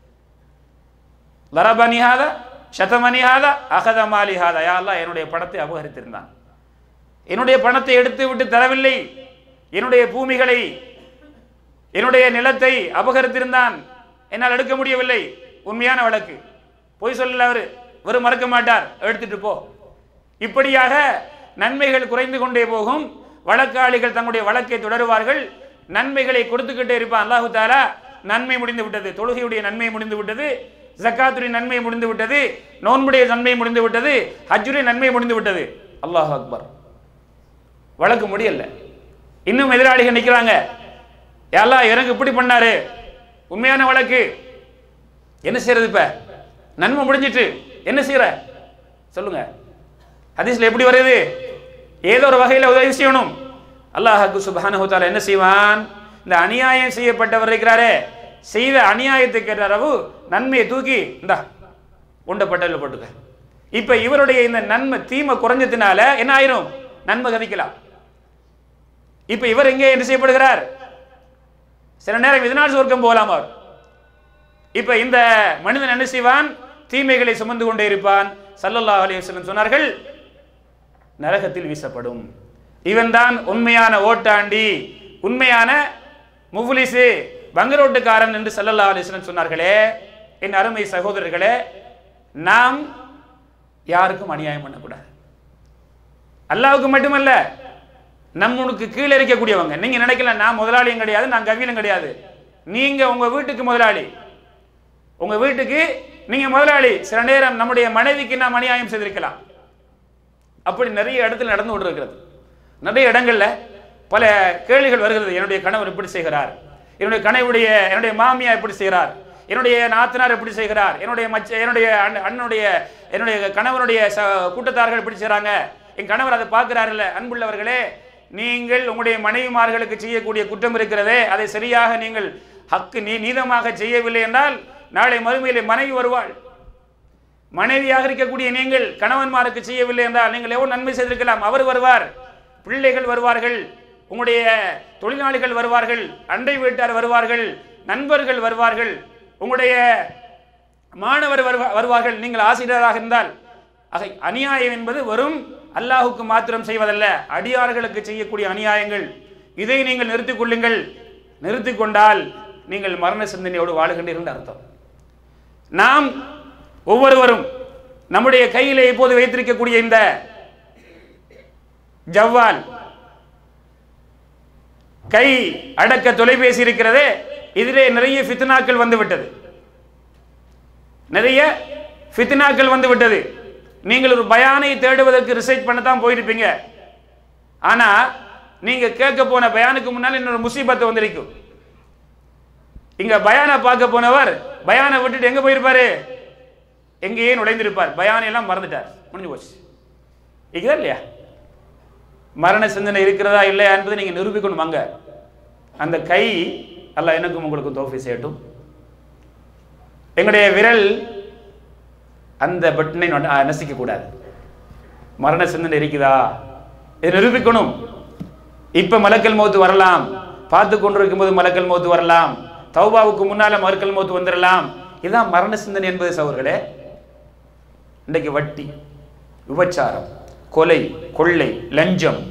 லரபனி ஹாதா ஷதமனி ஹாதா அகத மாலி ஹாதா, யா அல்லாஹ் என்னுடைய பணத்தை அபகரித்திருந்தான், என்னுடைய பணத்தை எடுத்து விட்டு தரவில்லை, என்னுடைய பூமிகளை என்னுடைய நிலத்தை அபகரித்திருந்தான், என்னால் எடுக்க முடியவில்லை. உண்மையான வழக்கு, பொய் சொல்லல அவரு, வெறும் மறக்க மாட்டார், எடுத்துட்டு போ. இப்படியாக நன்மைகள் குறைந்து கொண்டே போகும். வழக்காளிகள் தங்களுடைய வழக்கை தொடருவார்கள், நன்மைகளை கொடுத்துக்கிட்டே இருப்பான். அல்லாஹு தஆலா நன்மை முடிந்து விட்டது, தொழுகையுடைய நன்மை முடிந்து விட்டது, ஜக்காத்துடைய நன்மை முடிந்து விட்டது, நோன்புடைய நன்மை முடிந்து விட்டது, ஹஜ்ஜுடைய நன்மை முடிந்து விட்டது. அல்லாஹ் அக்பர். வழக்கு முடியல, இன்னும் எதிராளிகள் நிற்கிறாங்க. யா அல்லாஹ் எனக்கு இப்படி பண்ணாரு, உண்மையான வழக்கு, என்ன செய்யறது? இப்ப நன்மை முடிஞ்சிட்டு என்ன செய்யற சொல்லுங்க. ஹதீஸ்ல எப்படி வருது? ஏதோ ஒரு வகையில் உதவி செய்யணும். அல்லாஹ் சுப்ஹானஹு வ தஆலா என்ன செய்வான்? இந்த அநியாயம் செய்யப்பட்டவர் இருக்கிறாரே, செய்த அநியாயத்துக்கு அளவு நன்மையை தூக்கி இந்தா உண்ட பட்டலில் போட்டுக்க. இப்ப இவருடைய இந்த நன்மை தீமை குறைஞ்சதுனால என்ன ஆயிரும்? நன்மை கதிக்கலாம். இப்ப இவர் எங்கே என்ன செய்யப்படுகிறார்? சில நேரம் இதனால் சொர்க்கம் போகலாம் அவர். இப்ப இந்த மனிதன் என்ன செய்வான்? தீமைகளை சுமந்து கொண்டே இருப்பான். ஸல்லல்லாஹு அலைஹி வஸல்லம் சொன்னார்கள், நரகத்தில் வீசப்படும். இவன் தான் உண்மையான ஓட்டாண்டி, உண்மையான முஃப்லிஸ், பங்கரோட்டுக்காரன் என்று ஸல்லல்லாஹு அலைஹி வஸல்லம் சொன்னார்களே. என் அருமை சகோதரர்களே, நாம் யாருக்கும் அநியாயம் பண்ணக்கூடாது. அல்லாஹ்வுக்கு மட்டுமல்ல, நம்மளுக்கு கீழே இருக்கக்கூடியவங்க. நீங்க நினைக்கலாம் நான் முதலாளியும் கிடையாது, நான் கவியிலும் கிடையாது. நீங்க உங்க வீட்டுக்கு முதலாளி, உங்க வீட்டுக்கு நீங்க முதலாளி. சில நேரம் நம்முடைய மனைவிக்கு நாம் அநியாயம் செய்திருக்கலாம். அப்படி நிறைய இடத்துல நடந்து கொண்டிருக்கிறது. நிறைய இடங்கள்ல பல கேள்விகள் வருகிறது. என்னுடைய கணவர் இப்படி செய்கிறார், என்னுடைய கணவருடைய என்னுடைய மாமியா இப்படி செய்கிறார், என்னுடைய நாத்தனார் எப்படி செய்கிறார், என்னுடைய மச்ச என்னுடைய அண்ணனுடைய என்னுடைய கணவனுடைய கூட்டத்தார்கள் எப்படி செய்கிறாங்க, என் கணவர் அதை பார்க்கிறார்கள். அன்புள்ளவர்களே, நீங்கள் உங்களுடைய மனைவிமார்களுக்கு செய்யக்கூடிய குற்றம் இருக்கிறதே, அதை சரியாக நீங்கள் ஹக்கு நீ நீதமாக செய்யவில்லை என்றால் நாளை மறுமையிலே மனைவி வருவாள். மனைவியாக இருக்கக்கூடிய நீங்கள் கணவன்மாருக்கு செய்யவில்லை என்றால் நீங்கள் எவ்வளவு நன்மை செய்திருக்கலாம். அவர் வருவார், பிள்ளைகள் வருவார்கள், உங்களுடைய தொழிலாளிகள் வருவார்கள், அண்டை வீட்டார் வருவார்கள், நண்பர்கள் வருவார்கள், உங்களுடைய மாணவர் வருவார்கள். நீங்கள் ஆசிரியராக இருந்தால் ஆக அநியாயம் என்பது வரும் அல்லாஹுக்கு மாத்திரம் செய்வதல்ல, அடியார்களுக்கு செய்யக்கூடிய அநியாயங்கள். இதை நீங்கள் நிறுத்திக் கொள்ளுங்கள். நிறுத்திக் கொண்டால் நீங்கள் மரண சிந்தனையோடு வாழுகின்றீர்கள் என்று அர்த்தம். நாம் ஒவ்வொருவரும் நம்முடைய கையிலே இப்போது வைத்திருக்கக்கூடிய இந்த ஜவ்வால் கை அடக்க தொலைபேசி இருக்கிறதே, இதிலே நிறைய ஃபித்னாக்கள் வந்து விட்டது. நிறைய ஃபித்னாக்கள் வந்து விட்டது. நீங்கள் ஒரு பயானை தேடுவதற்கு ரிசர்ச் பண்ண தான் போயிருப்பீங்க. ஆனா நீங்க கேட்க போன பயானுக்கு முன்னால் இன்னொரு முசீபத்து வந்திருக்கும். இங்க பயானை பார்க்க போனவர் பயானை விட்டுட்டு எங்க போயிருப்பாரு? எங்கேயே நுழைந்திருப்பார். பயானை எல்லாம் மறந்துட்டார், முடிஞ்சு போச்சு. இருக்குதா இல்லையா? மரண சிந்தனை இருக்கிறதா இல்லையா என்பதை நீங்க நிரூபிக்கணும். அங்க அந்த கை அல்லாஹ் எனக்கும் உங்களுக்கும் தௌஃபீக் செய்யட்டும். எங்களுடைய விரல் அந்த பட்டனை நசிக்க கூடாது. மரண சிந்தனை இருக்குதா இதை நிரூபிக்கணும். இப்ப மலக்கல் மௌத்து வரலாம், பார்த்து கொண்டிருக்கும் போது மலக்கல் மௌத்து வரலாம், தௌபாவுக்கு முன்னால மலக்கல் மௌத்து வந்துடலாம். இதுதான் மரண சிந்தனை என்பது சகோதரர்களே. இன்றைக்கு வட்டி, விபச்சாரம், கொலை, கொள்ளை, லஞ்சம்,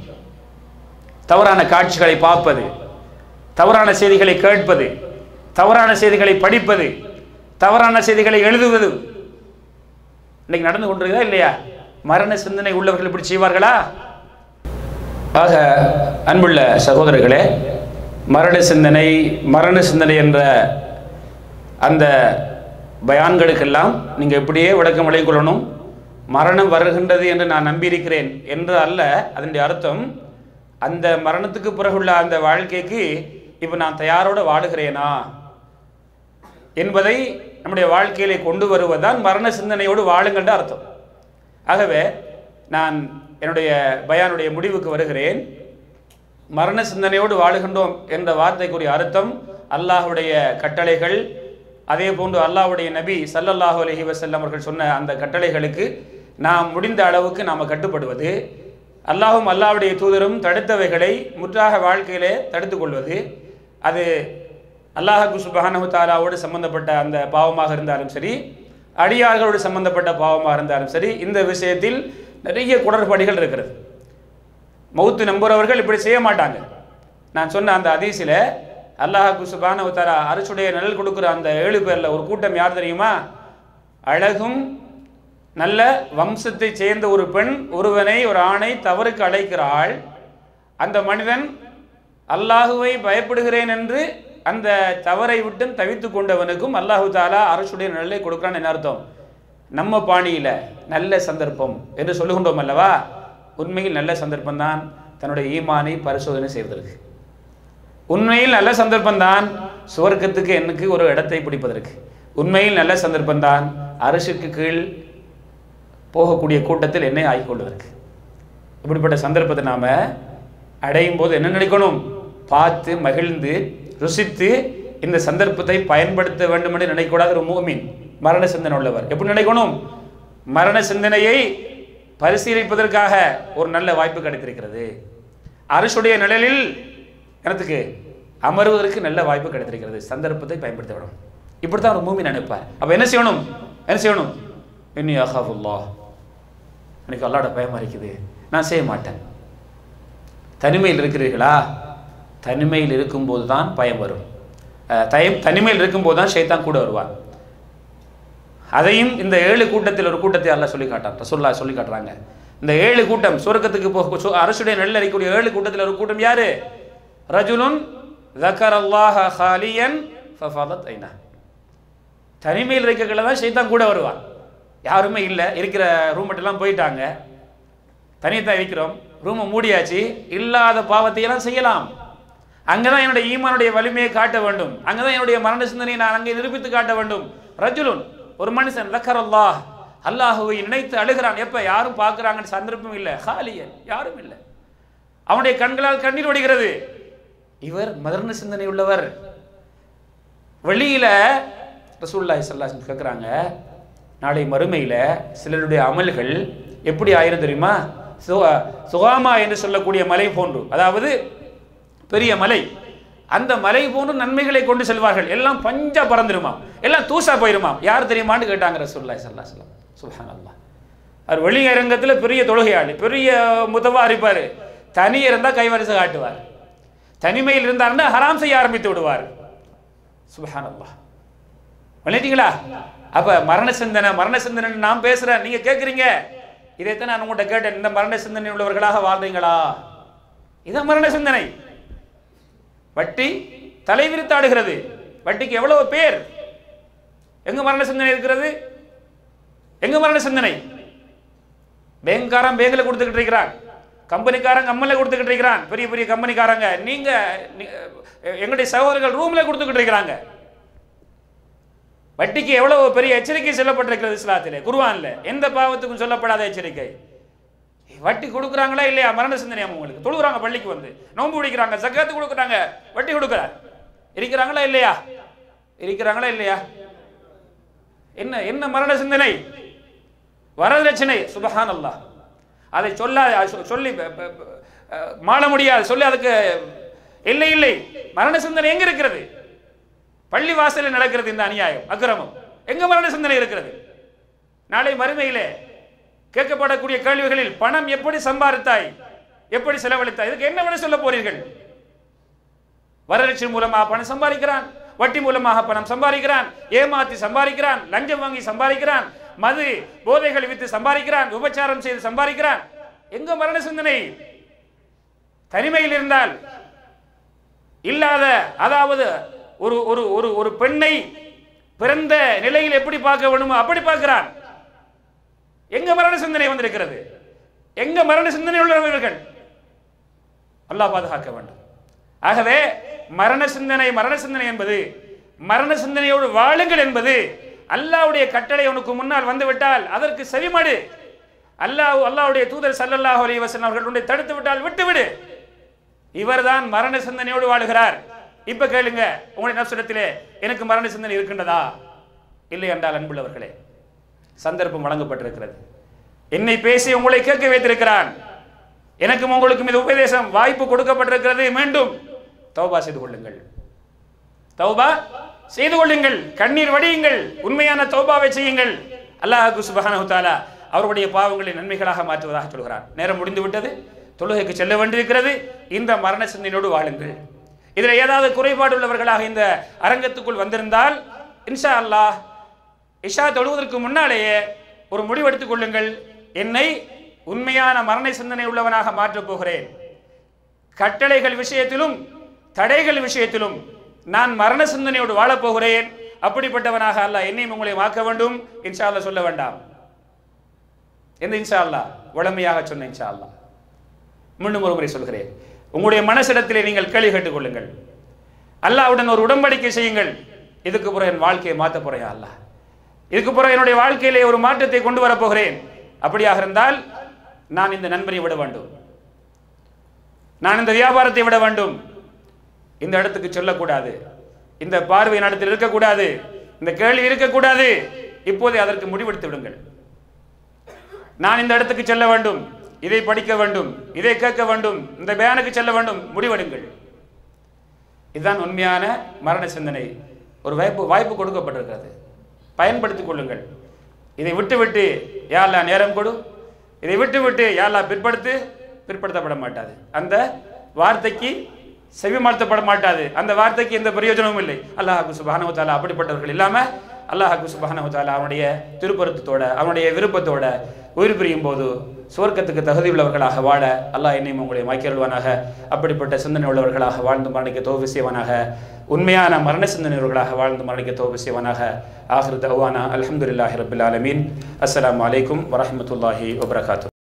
தவறான காட்சிகளை பார்ப்பது, தவறான செய்திகளை கேட்பது, தவறான செய்திகளை படிப்பது, தவறான செய்திகளை எழுதுவது இன்னைக்கு நடந்து கொண்டிருக்கிறதா இல்லையா? மரண சிந்தனை உள்ளவர்கள் இப்படி செய்வார்களா? ஆக அன்புள்ள சகோதரர்களே, மரண சிந்தனை மரண சிந்தனை என்ற அந்த பயான்களுக்கெல்லாம் நீங்க எப்படியே விளக்கம் விளங்கிக் கொள்ளணும். மரணம் வருகின்றது என்று நான் நம்பியிருக்கிறேன் என்று அல்ல. அதனுடைய அர்த்தம் அந்த மரணத்துக்கு பிறகுள்ள அந்த வாழ்க்கைக்கு இப்ப நான் தயாரோடு வாழுகிறேனா என்பதை நம்முடைய வாழ்க்கையிலே கொண்டு வருவதுதான் மரண சிந்தனையோடு வாழுங்கள் அர்த்தம். ஆகவே நான் என்னுடைய பயானுடைய முடிவுக்கு வருகிறேன். மரண சிந்தனையோடு வாழுகின்றோம் என்ற வார்த்தைக்குரிய அர்த்தம் அல்லாஹுடைய கட்டளைகள், அதே போன்று அல்லாஹ்வுடைய நபி ஸல்லல்லாஹு அலைஹி வஸல்லம் அவர்கள் சொன்ன அந்த கட்டளைகளுக்கு நாம் முடிந்த அளவுக்கு நாம் கட்டுப்படுவது, அல்லாஹும் அல்லாஹ்வுடைய தூதரும் தடுத்தவைகளை முற்றாக வாழ்க்கையிலே தடுத்து கொள்வது. அது அல்லாஹ் சுப்ஹானஹு தஆலாவோடு சம்பந்தப்பட்ட அந்த பாவமாக இருந்தாலும் சரி, அடியார்களோடு சம்பந்தப்பட்ட பாவமாக இருந்தாலும் சரி, இந்த விஷயத்தில் நிறைய குடர்படிகள் இருக்கிறது. மௌத்து நம்புறவர்கள் இப்படி செய்ய மாட்டாங்க. நான் சொன்ன அந்த ஹதீஸில் அல்லாஹ் சுப்ஹானஹு தஆலா அரசுடைய நிழல் கொடுக்குற அந்த ஏழு பேரில் ஒரு கூட்டம் யார் தெரியுமா? அழகும் நல்ல வம்சத்தை சேர்ந்த ஒரு பெண் ஒருவனை ஒரு ஆணை தவறுக்கு அழைக்கிறாள். அந்த மனிதன் அல்லாஹுவை பயப்படுகிறேன் என்று அந்த தவறை விட்டு தவித்து கொண்டவனுக்கும் அல்லாஹு தாலா அரசுடைய நிழலை கொடுக்கிறான். என்ன அர்த்தம்? நம்ம பாணியில நல்ல சந்தர்ப்பம் என்று சொல்லுகின்றோம் அல்லவா? உண்மையில் நல்ல சந்தர்ப்பம் தான் தன்னுடைய ஈமானை பரிசோதனை செய்வதற்கு. உண்மையில் நல்ல சந்தர்ப்பம் தான் சுவர்க்கத்துக்கு எனக்கு ஒரு இடத்தை பிடிப்பதற்கு. உண்மையில் நல்ல சந்தர்ப்பம் தான் அரசுக்கு கீழ் போகக்கூடிய கூட்டத்தில் என்னை ஆகிக்கொள்வதற்கு. இப்படிப்பட்ட சந்தர்ப்பத்தை நாம அடையும் போது என்ன நினைக்கணும்? பார்த்து மகிழ்ந்து ருசித்து இந்த சந்தர்ப்பத்தை பயன்படுத்த வேண்டும் என்று நினைக்கூடாது ஒரு மூமின். மரண சிந்தனை உள்ளவர். எப்படி நினைக்கணும்? மரண சிந்தனையை பரிசீலிப்பதற்காக ஒரு நல்ல வாய்ப்பு கிடைத்திருக்கிறது. அரசுடைய நிழலில் எனக்கு அமர்வதற்கு நல்ல வாய்ப்பு கிடைத்திருக்கிறது. சந்தர்ப்பத்தை பயன்படுத்த விடும். இப்படித்தான் ஒரு மூமின் நினைப்பார். அப்ப என்ன செய்யணும்? என்ன செய்யணும்? இன்னி அஹாஃபுல்லாஹ், எனக்கு அல்லாஹ்வோட பயமா இருக்குது, நான் செய்ய மாட்டேன். தனிமையில் இருக்கிறீர்களா? தனிமையில் இருக்கும்போது தான் பயம் வரும். தனிமையில் இருக்கும்போது தான் ஷைத்தான் கூட வருவார். அதையும் இந்த ஏழு கூட்டத்தில் ஒரு கூட்டத்தை அல்லாஹ் சொல்லி காட்டான், ரசூலுல்லாஹ் சொல்லி காட்டுறாங்க. இந்த ஏழு கூட்டம் சொர்க்கத்துக்கு போக அரசுடைய நெல் அடிக்கக்கூடிய ஏழு கூட்டத்தில் ஒரு கூட்டம் யாரு? ரஜுலுன் ذكرல்லாஹ خاليا ففاضت عينه. தனிமையில் இருக்கக்குள்ள தான் ஷைத்தான் கூட வருவான். யாருமே இல்லை, இருக்கிற ரூம் எல்லாம் போயிட்டாங்க, தனியாக இருக்கிறோம், ரூமை மூடியாச்சு, இல்லாத பாவத்தை எல்லாம் செய்யலாம். அங்கதான் என்னுடைய ஈமானுடைய வலிமையை காட்ட வேண்டும், அங்கதான் என்னுடைய மரண சிந்தனையை நான் அங்கே நிரூபித்து காட்ட வேண்டும். ரஜுலுன், ஒரு மனுஷன், ذكرல்லாஹ், அல்லாஹுவை நினைத்து அழுகிறான். எப்ப? யாரும் பார்க்கிறாங்கன்னு சந்தர்ப்பம் இல்லை, ஹாலியன், யாரும் இல்லை, அவனுடைய கண்களால் கண்ணீர் வடிகிறது. இவர் மரண சிந்தனை உள்ளவர். வெளியில ரசூலுல்லாஹி ஸல்லல்லாஹு அலைஹி வஸல்லம் கேட்குறாங்க, நாளை மறுமையில சிலருடைய அமல்கள் எப்படி ஆயிரும் தெரியுமா? சுகாமா என்று சொல்லக்கூடிய மலை போன்று, அதாவது பெரிய மலை, அந்த மலை போன்று நன்மைகளை கொண்டு செல்வார்கள். எல்லாம் பஞ்சா பறந்துருமாம், எல்லாம் தூசா போயிருமாம். யார் தெரியுமான்னு கேட்டாங்க ரசூலுல்லாஹி ஸல்லல்லாஹு அலைஹி வஸல்லம். சுப்ஹானல்லாஹ். அவர் வெளியரங்கத்தில் பெரிய தொழுகையாளி, பெரிய முத்தவா இருப்பார். தனி இருந்தால் கைவரிசை காட்டுவார், தனிமையில் இருந்தார்னா ஹராம் செய்ய ஆரம்பித்து விடுவார். சுப்ஹானல்லாஹ். விளையாட்டீங்களா? அப்ப மரண சிந்தனை, மரண சிந்தனை நான் பேசுறேன், நீங்க கேட்குறீங்க. இதைத்தான் நான் உங்கள்கிட்ட கேட்டேன், இந்த மரண சிந்தனை உள்ளவர்களாக வாழ்றீங்களா? இதான் மரண சிந்தனை. வட்டி தலைவிரித்தாடுகிறது. வட்டிக்கு எவ்வளவு பேர்? எங்க மரண சிந்தனை இருக்கிறது? எங்க மரண சிந்தனை? பேங்காரன் பேங்க்ல கொடுத்துக்கிட்டு இருக்கிறான், கம்பெனிக்காரன் கம்பெனில கொடுத்துக்கிட்டு இருக்கிறான், பெரிய பெரிய கம்பெனிக்காரங்க. நீங்க எங்களுடைய சகோதரர்கள் ரூம்ல கொடுத்துக்கிட்டு இருக்கிறாங்க. வட்டிக்கு எவ்வளவு பெரிய எச்சரிக்கை சொல்லப்பட்டிருக்கிறது இஸ்லாத்திலே, குர்ஆன்ல. எந்த பாவத்துக்கும் சொல்லப்படாத எச்சரிக்கை. வட்டி கொடுக்குறாங்களா இல்லையா? மரண சிந்தனை உங்களுக்கு. தொழுகிறாங்க, பள்ளிக்கு வந்து நோன்பு பிடிக்கிறாங்க, ஜக்காத்து கொடுக்குறாங்க, வட்டி கொடுக்குறாங்க. இருக்கிறாங்களா இல்லையா? இருக்கிறாங்களா இல்லையா? என்ன என்ன மரண சிந்தனை, வரதட்சணை. சுப்ஹானல்லாஹ். அதை சொல்ல சொல்லி மாள முடியாது, சொல்லி அதுக்கு இல்லை இல்லை. மரண சிந்தனை எங்க இருக்கிறது? பள்ளி வாசலில் நடக்கிறது இந்த அநியாயம், அக்கிரமம். எங்க மரண சிந்தனை இருக்கிறது? நாளை மறுமையிலே கேட்கப்படக்கூடிய கேள்விகளில் பணம் எப்படி சம்பாதித்தாய், எப்படி செலவழித்தாய், இதுக்கு என்ன சொல்ல போறீர்கள்? வரதட்சணை மூலமாக பணம் சம்பாதிக்கிறான், வட்டி மூலமாக பணம் சம்பாதிக்கிறான், ஏமாத்தி சம்பாதிக்கிறான், லஞ்சம் வாங்கி சம்பாதிக்கிறான், மது போதைகளை வித்து சம்பாதிக்கிறான், விபச்சாரம் செய்து சம்பாதிக்கிறான். எங்க மரண சிந்தனை? தனிமையில் இருந்தால் இல்லாத, அதாவது ஒரு ஒரு ஒரு ஒரு பெண்ணை பிறந்த நிலையில் எப்படி பார்க்க வேண்டுமோ அப்படி பார்க்கிறான். எங்க மரண சிந்தனை வந்திருக்கிறது? எங்க மரண சிந்தனை உள்ளவர்கள்? அல்லாஹ் பாதுகாக்க வேண்டும். ஆகவே மரண சிந்தனை, மரண சிந்தனை என்பது, மரண சிந்தனையோடு வாழுங்கள் என்பது, அல்லாஹ்வுடைய கட்டளை உனக்கு முன்னால் வந்துவிட்டால் அதற்கு செவிமடு. அல்லாஹ் அல்லாஹ்வுடைய தூதர் ஸல்லல்லாஹு அலைஹி வஸல்லம் அவர்களுடைய தடுத்து விட்டால் விட்டுவிடு. இவர்தான் மரண சிந்தனையோடு வாழுகிறார். இப்ப கேளுங்க, உங்களுடைய நஃப்ஸிடத்திலே எனக்கு மரண சிந்தனை இருக்கின்றதா? இல்லை என்றால் அன்புள்ளவர்களே, சந்தர்ப்பம் வழங்கப்பட்டிருக்கிறது. என்னை பேசி உங்களை கேட்க வைத்திருக்கிறான். எனக்கும் உங்களுக்கும் இது உபதேசம், வாய்ப்பு கொடுக்கப்பட்டிருக்கிறது. மீண்டும் தௌபா செய்து கொள்ளுங்கள், தௌபா செய்து கொள்ளுங்கள், கண்ணீர் வடியுங்கள், உண்மையான தௌபாவை செய்யுங்கள். அல்லாஹ் சுப்ஹானஹு வ தஆலா அவருடைய பாவங்களை நன்மைகளாக மாற்றுவதாக சொல்கிறார். நேரம் முடிந்து விட்டது, தொழுகைக்கு செல்ல வேண்டியிருக்கிறது. இந்த மரண சிந்தனையோடு வாழுங்கள். இதில் ஏதாவது குறைபாடு உள்ளவர்களாக இந்த அரங்கத்துக்குள் வந்திருந்தால் இன்ஷா அல்லாஹ் இஷா தொழுவதற்கு முன்னாலேயே ஒரு முடிவெடுத்துக் கொள்ளுங்கள். என்னை உண்மையான மரண சிந்தனை உள்ளவனாக மாற்றப் போகிறேன். கட்டளைகள் விஷயத்திலும் தடைகள் விஷயத்திலும் நான் மரண சிந்தனையோடு வாழப்போகிறேன். அப்படிப்பட்டவனாக அல்லாஹ் என்னையும் உங்களையும் ஆக்க வேண்டும். இன்ஷா அல்லாஹ் சொல்ல வேண்டாம். எந்த இன்ஷா அல்லாஹ்? வளமையாக சொன்ன இன்ஷா அல்லாஹ். மீண்டும் ஒரு முறை சொல்கிறேன், உங்களுடைய மனசிடத்திலே நீங்கள் கேள்வி கேட்டுக் கொள்ளுங்கள். அல்லாஹ்வுடன் ஒரு உடன்படிக்கை செய்யுங்கள். இதுக்கு பிறகு என் வாழ்க்கையை மாற்ற போறேன் அல்லாஹ், இதுக்கு பிறகு என்னுடைய வாழ்க்கையிலே ஒரு மாற்றத்தை கொண்டு வரப்போகிறேன். அப்படியாக இருந்தால் நான் இந்த நண்பரை விட வேண்டும், நான் இந்த வியாபாரத்தை விட வேண்டும், இந்த இடத்துக்கு சொல்லக்கூடாது, இந்த பார்வை இடத்தில் இருக்கக்கூடாது, இந்த கேள்வி இருக்கக்கூடாது, இப்போதே அதற்கு முடிவெடுத்து விடுங்கள். நான் இந்த இடத்துக்கு செல்ல வேண்டும், இதை படிக்க வேண்டும், இதை கேட்க வேண்டும், இந்த பயானுக்கு செல்ல வேண்டும், முடிவெடுங்கள். இதுதான் உண்மையான மரண சிந்தனை. ஒரு வாய்ப்பு வாய்ப்பு கொடுக்கப்பட்டிருக்கிறது, பயன்படுத்திக் கொள்ளுங்கள். இதை விட்டு விட்டு யா அல்லாஹ் நேரம் கொடு, இதை விட்டு விட்டு யா அல்லாஹ் பிற்படுத்து, பிற்படுத்தப்பட மாட்டாது. அந்த வார்த்தைக்கு செவிமடுத்தப்பட மாட்டாது. அந்த வார்த்தைக்கு எந்த பிரயோஜனமும் இல்லை. அல்லாஹ் சுப்ஹானஹு வ தஆலா அப்படிப்பட்டவர்கள் இல்லாம அல்லாஹ் சுப்ஹானஹு வ தஆலா அவனுடைய திருப்பொருத்தத்தோட அவனுடைய விருப்பத்தோட உயிர் பிரியும் போது சுவர்க்கத்துக்கு தகுதி உள்ளவர்களாக வாழ அல்லாஹ் என்னையும் உங்களுடைய மாக்கியருள்வானாக. அப்படிப்பட்ட சிந்தனை உள்ளவர்களாக வாழ்ந்து மரணிக்க தௌஃபீக் செய்வானாக. உண்மையான மரண சிந்தனைவர்களாக வாழ்ந்து மரணிக்க தௌஃபீக் செய்வானாக. ஆகிரு தஅவானா அல்ஹம்துலில்லாஹி ரப்பில் ஆலமீன். அஸ்ஸலாமு அலைக்கும் வரஹ்மத்துல்லாஹி வபரகாத்துஹு.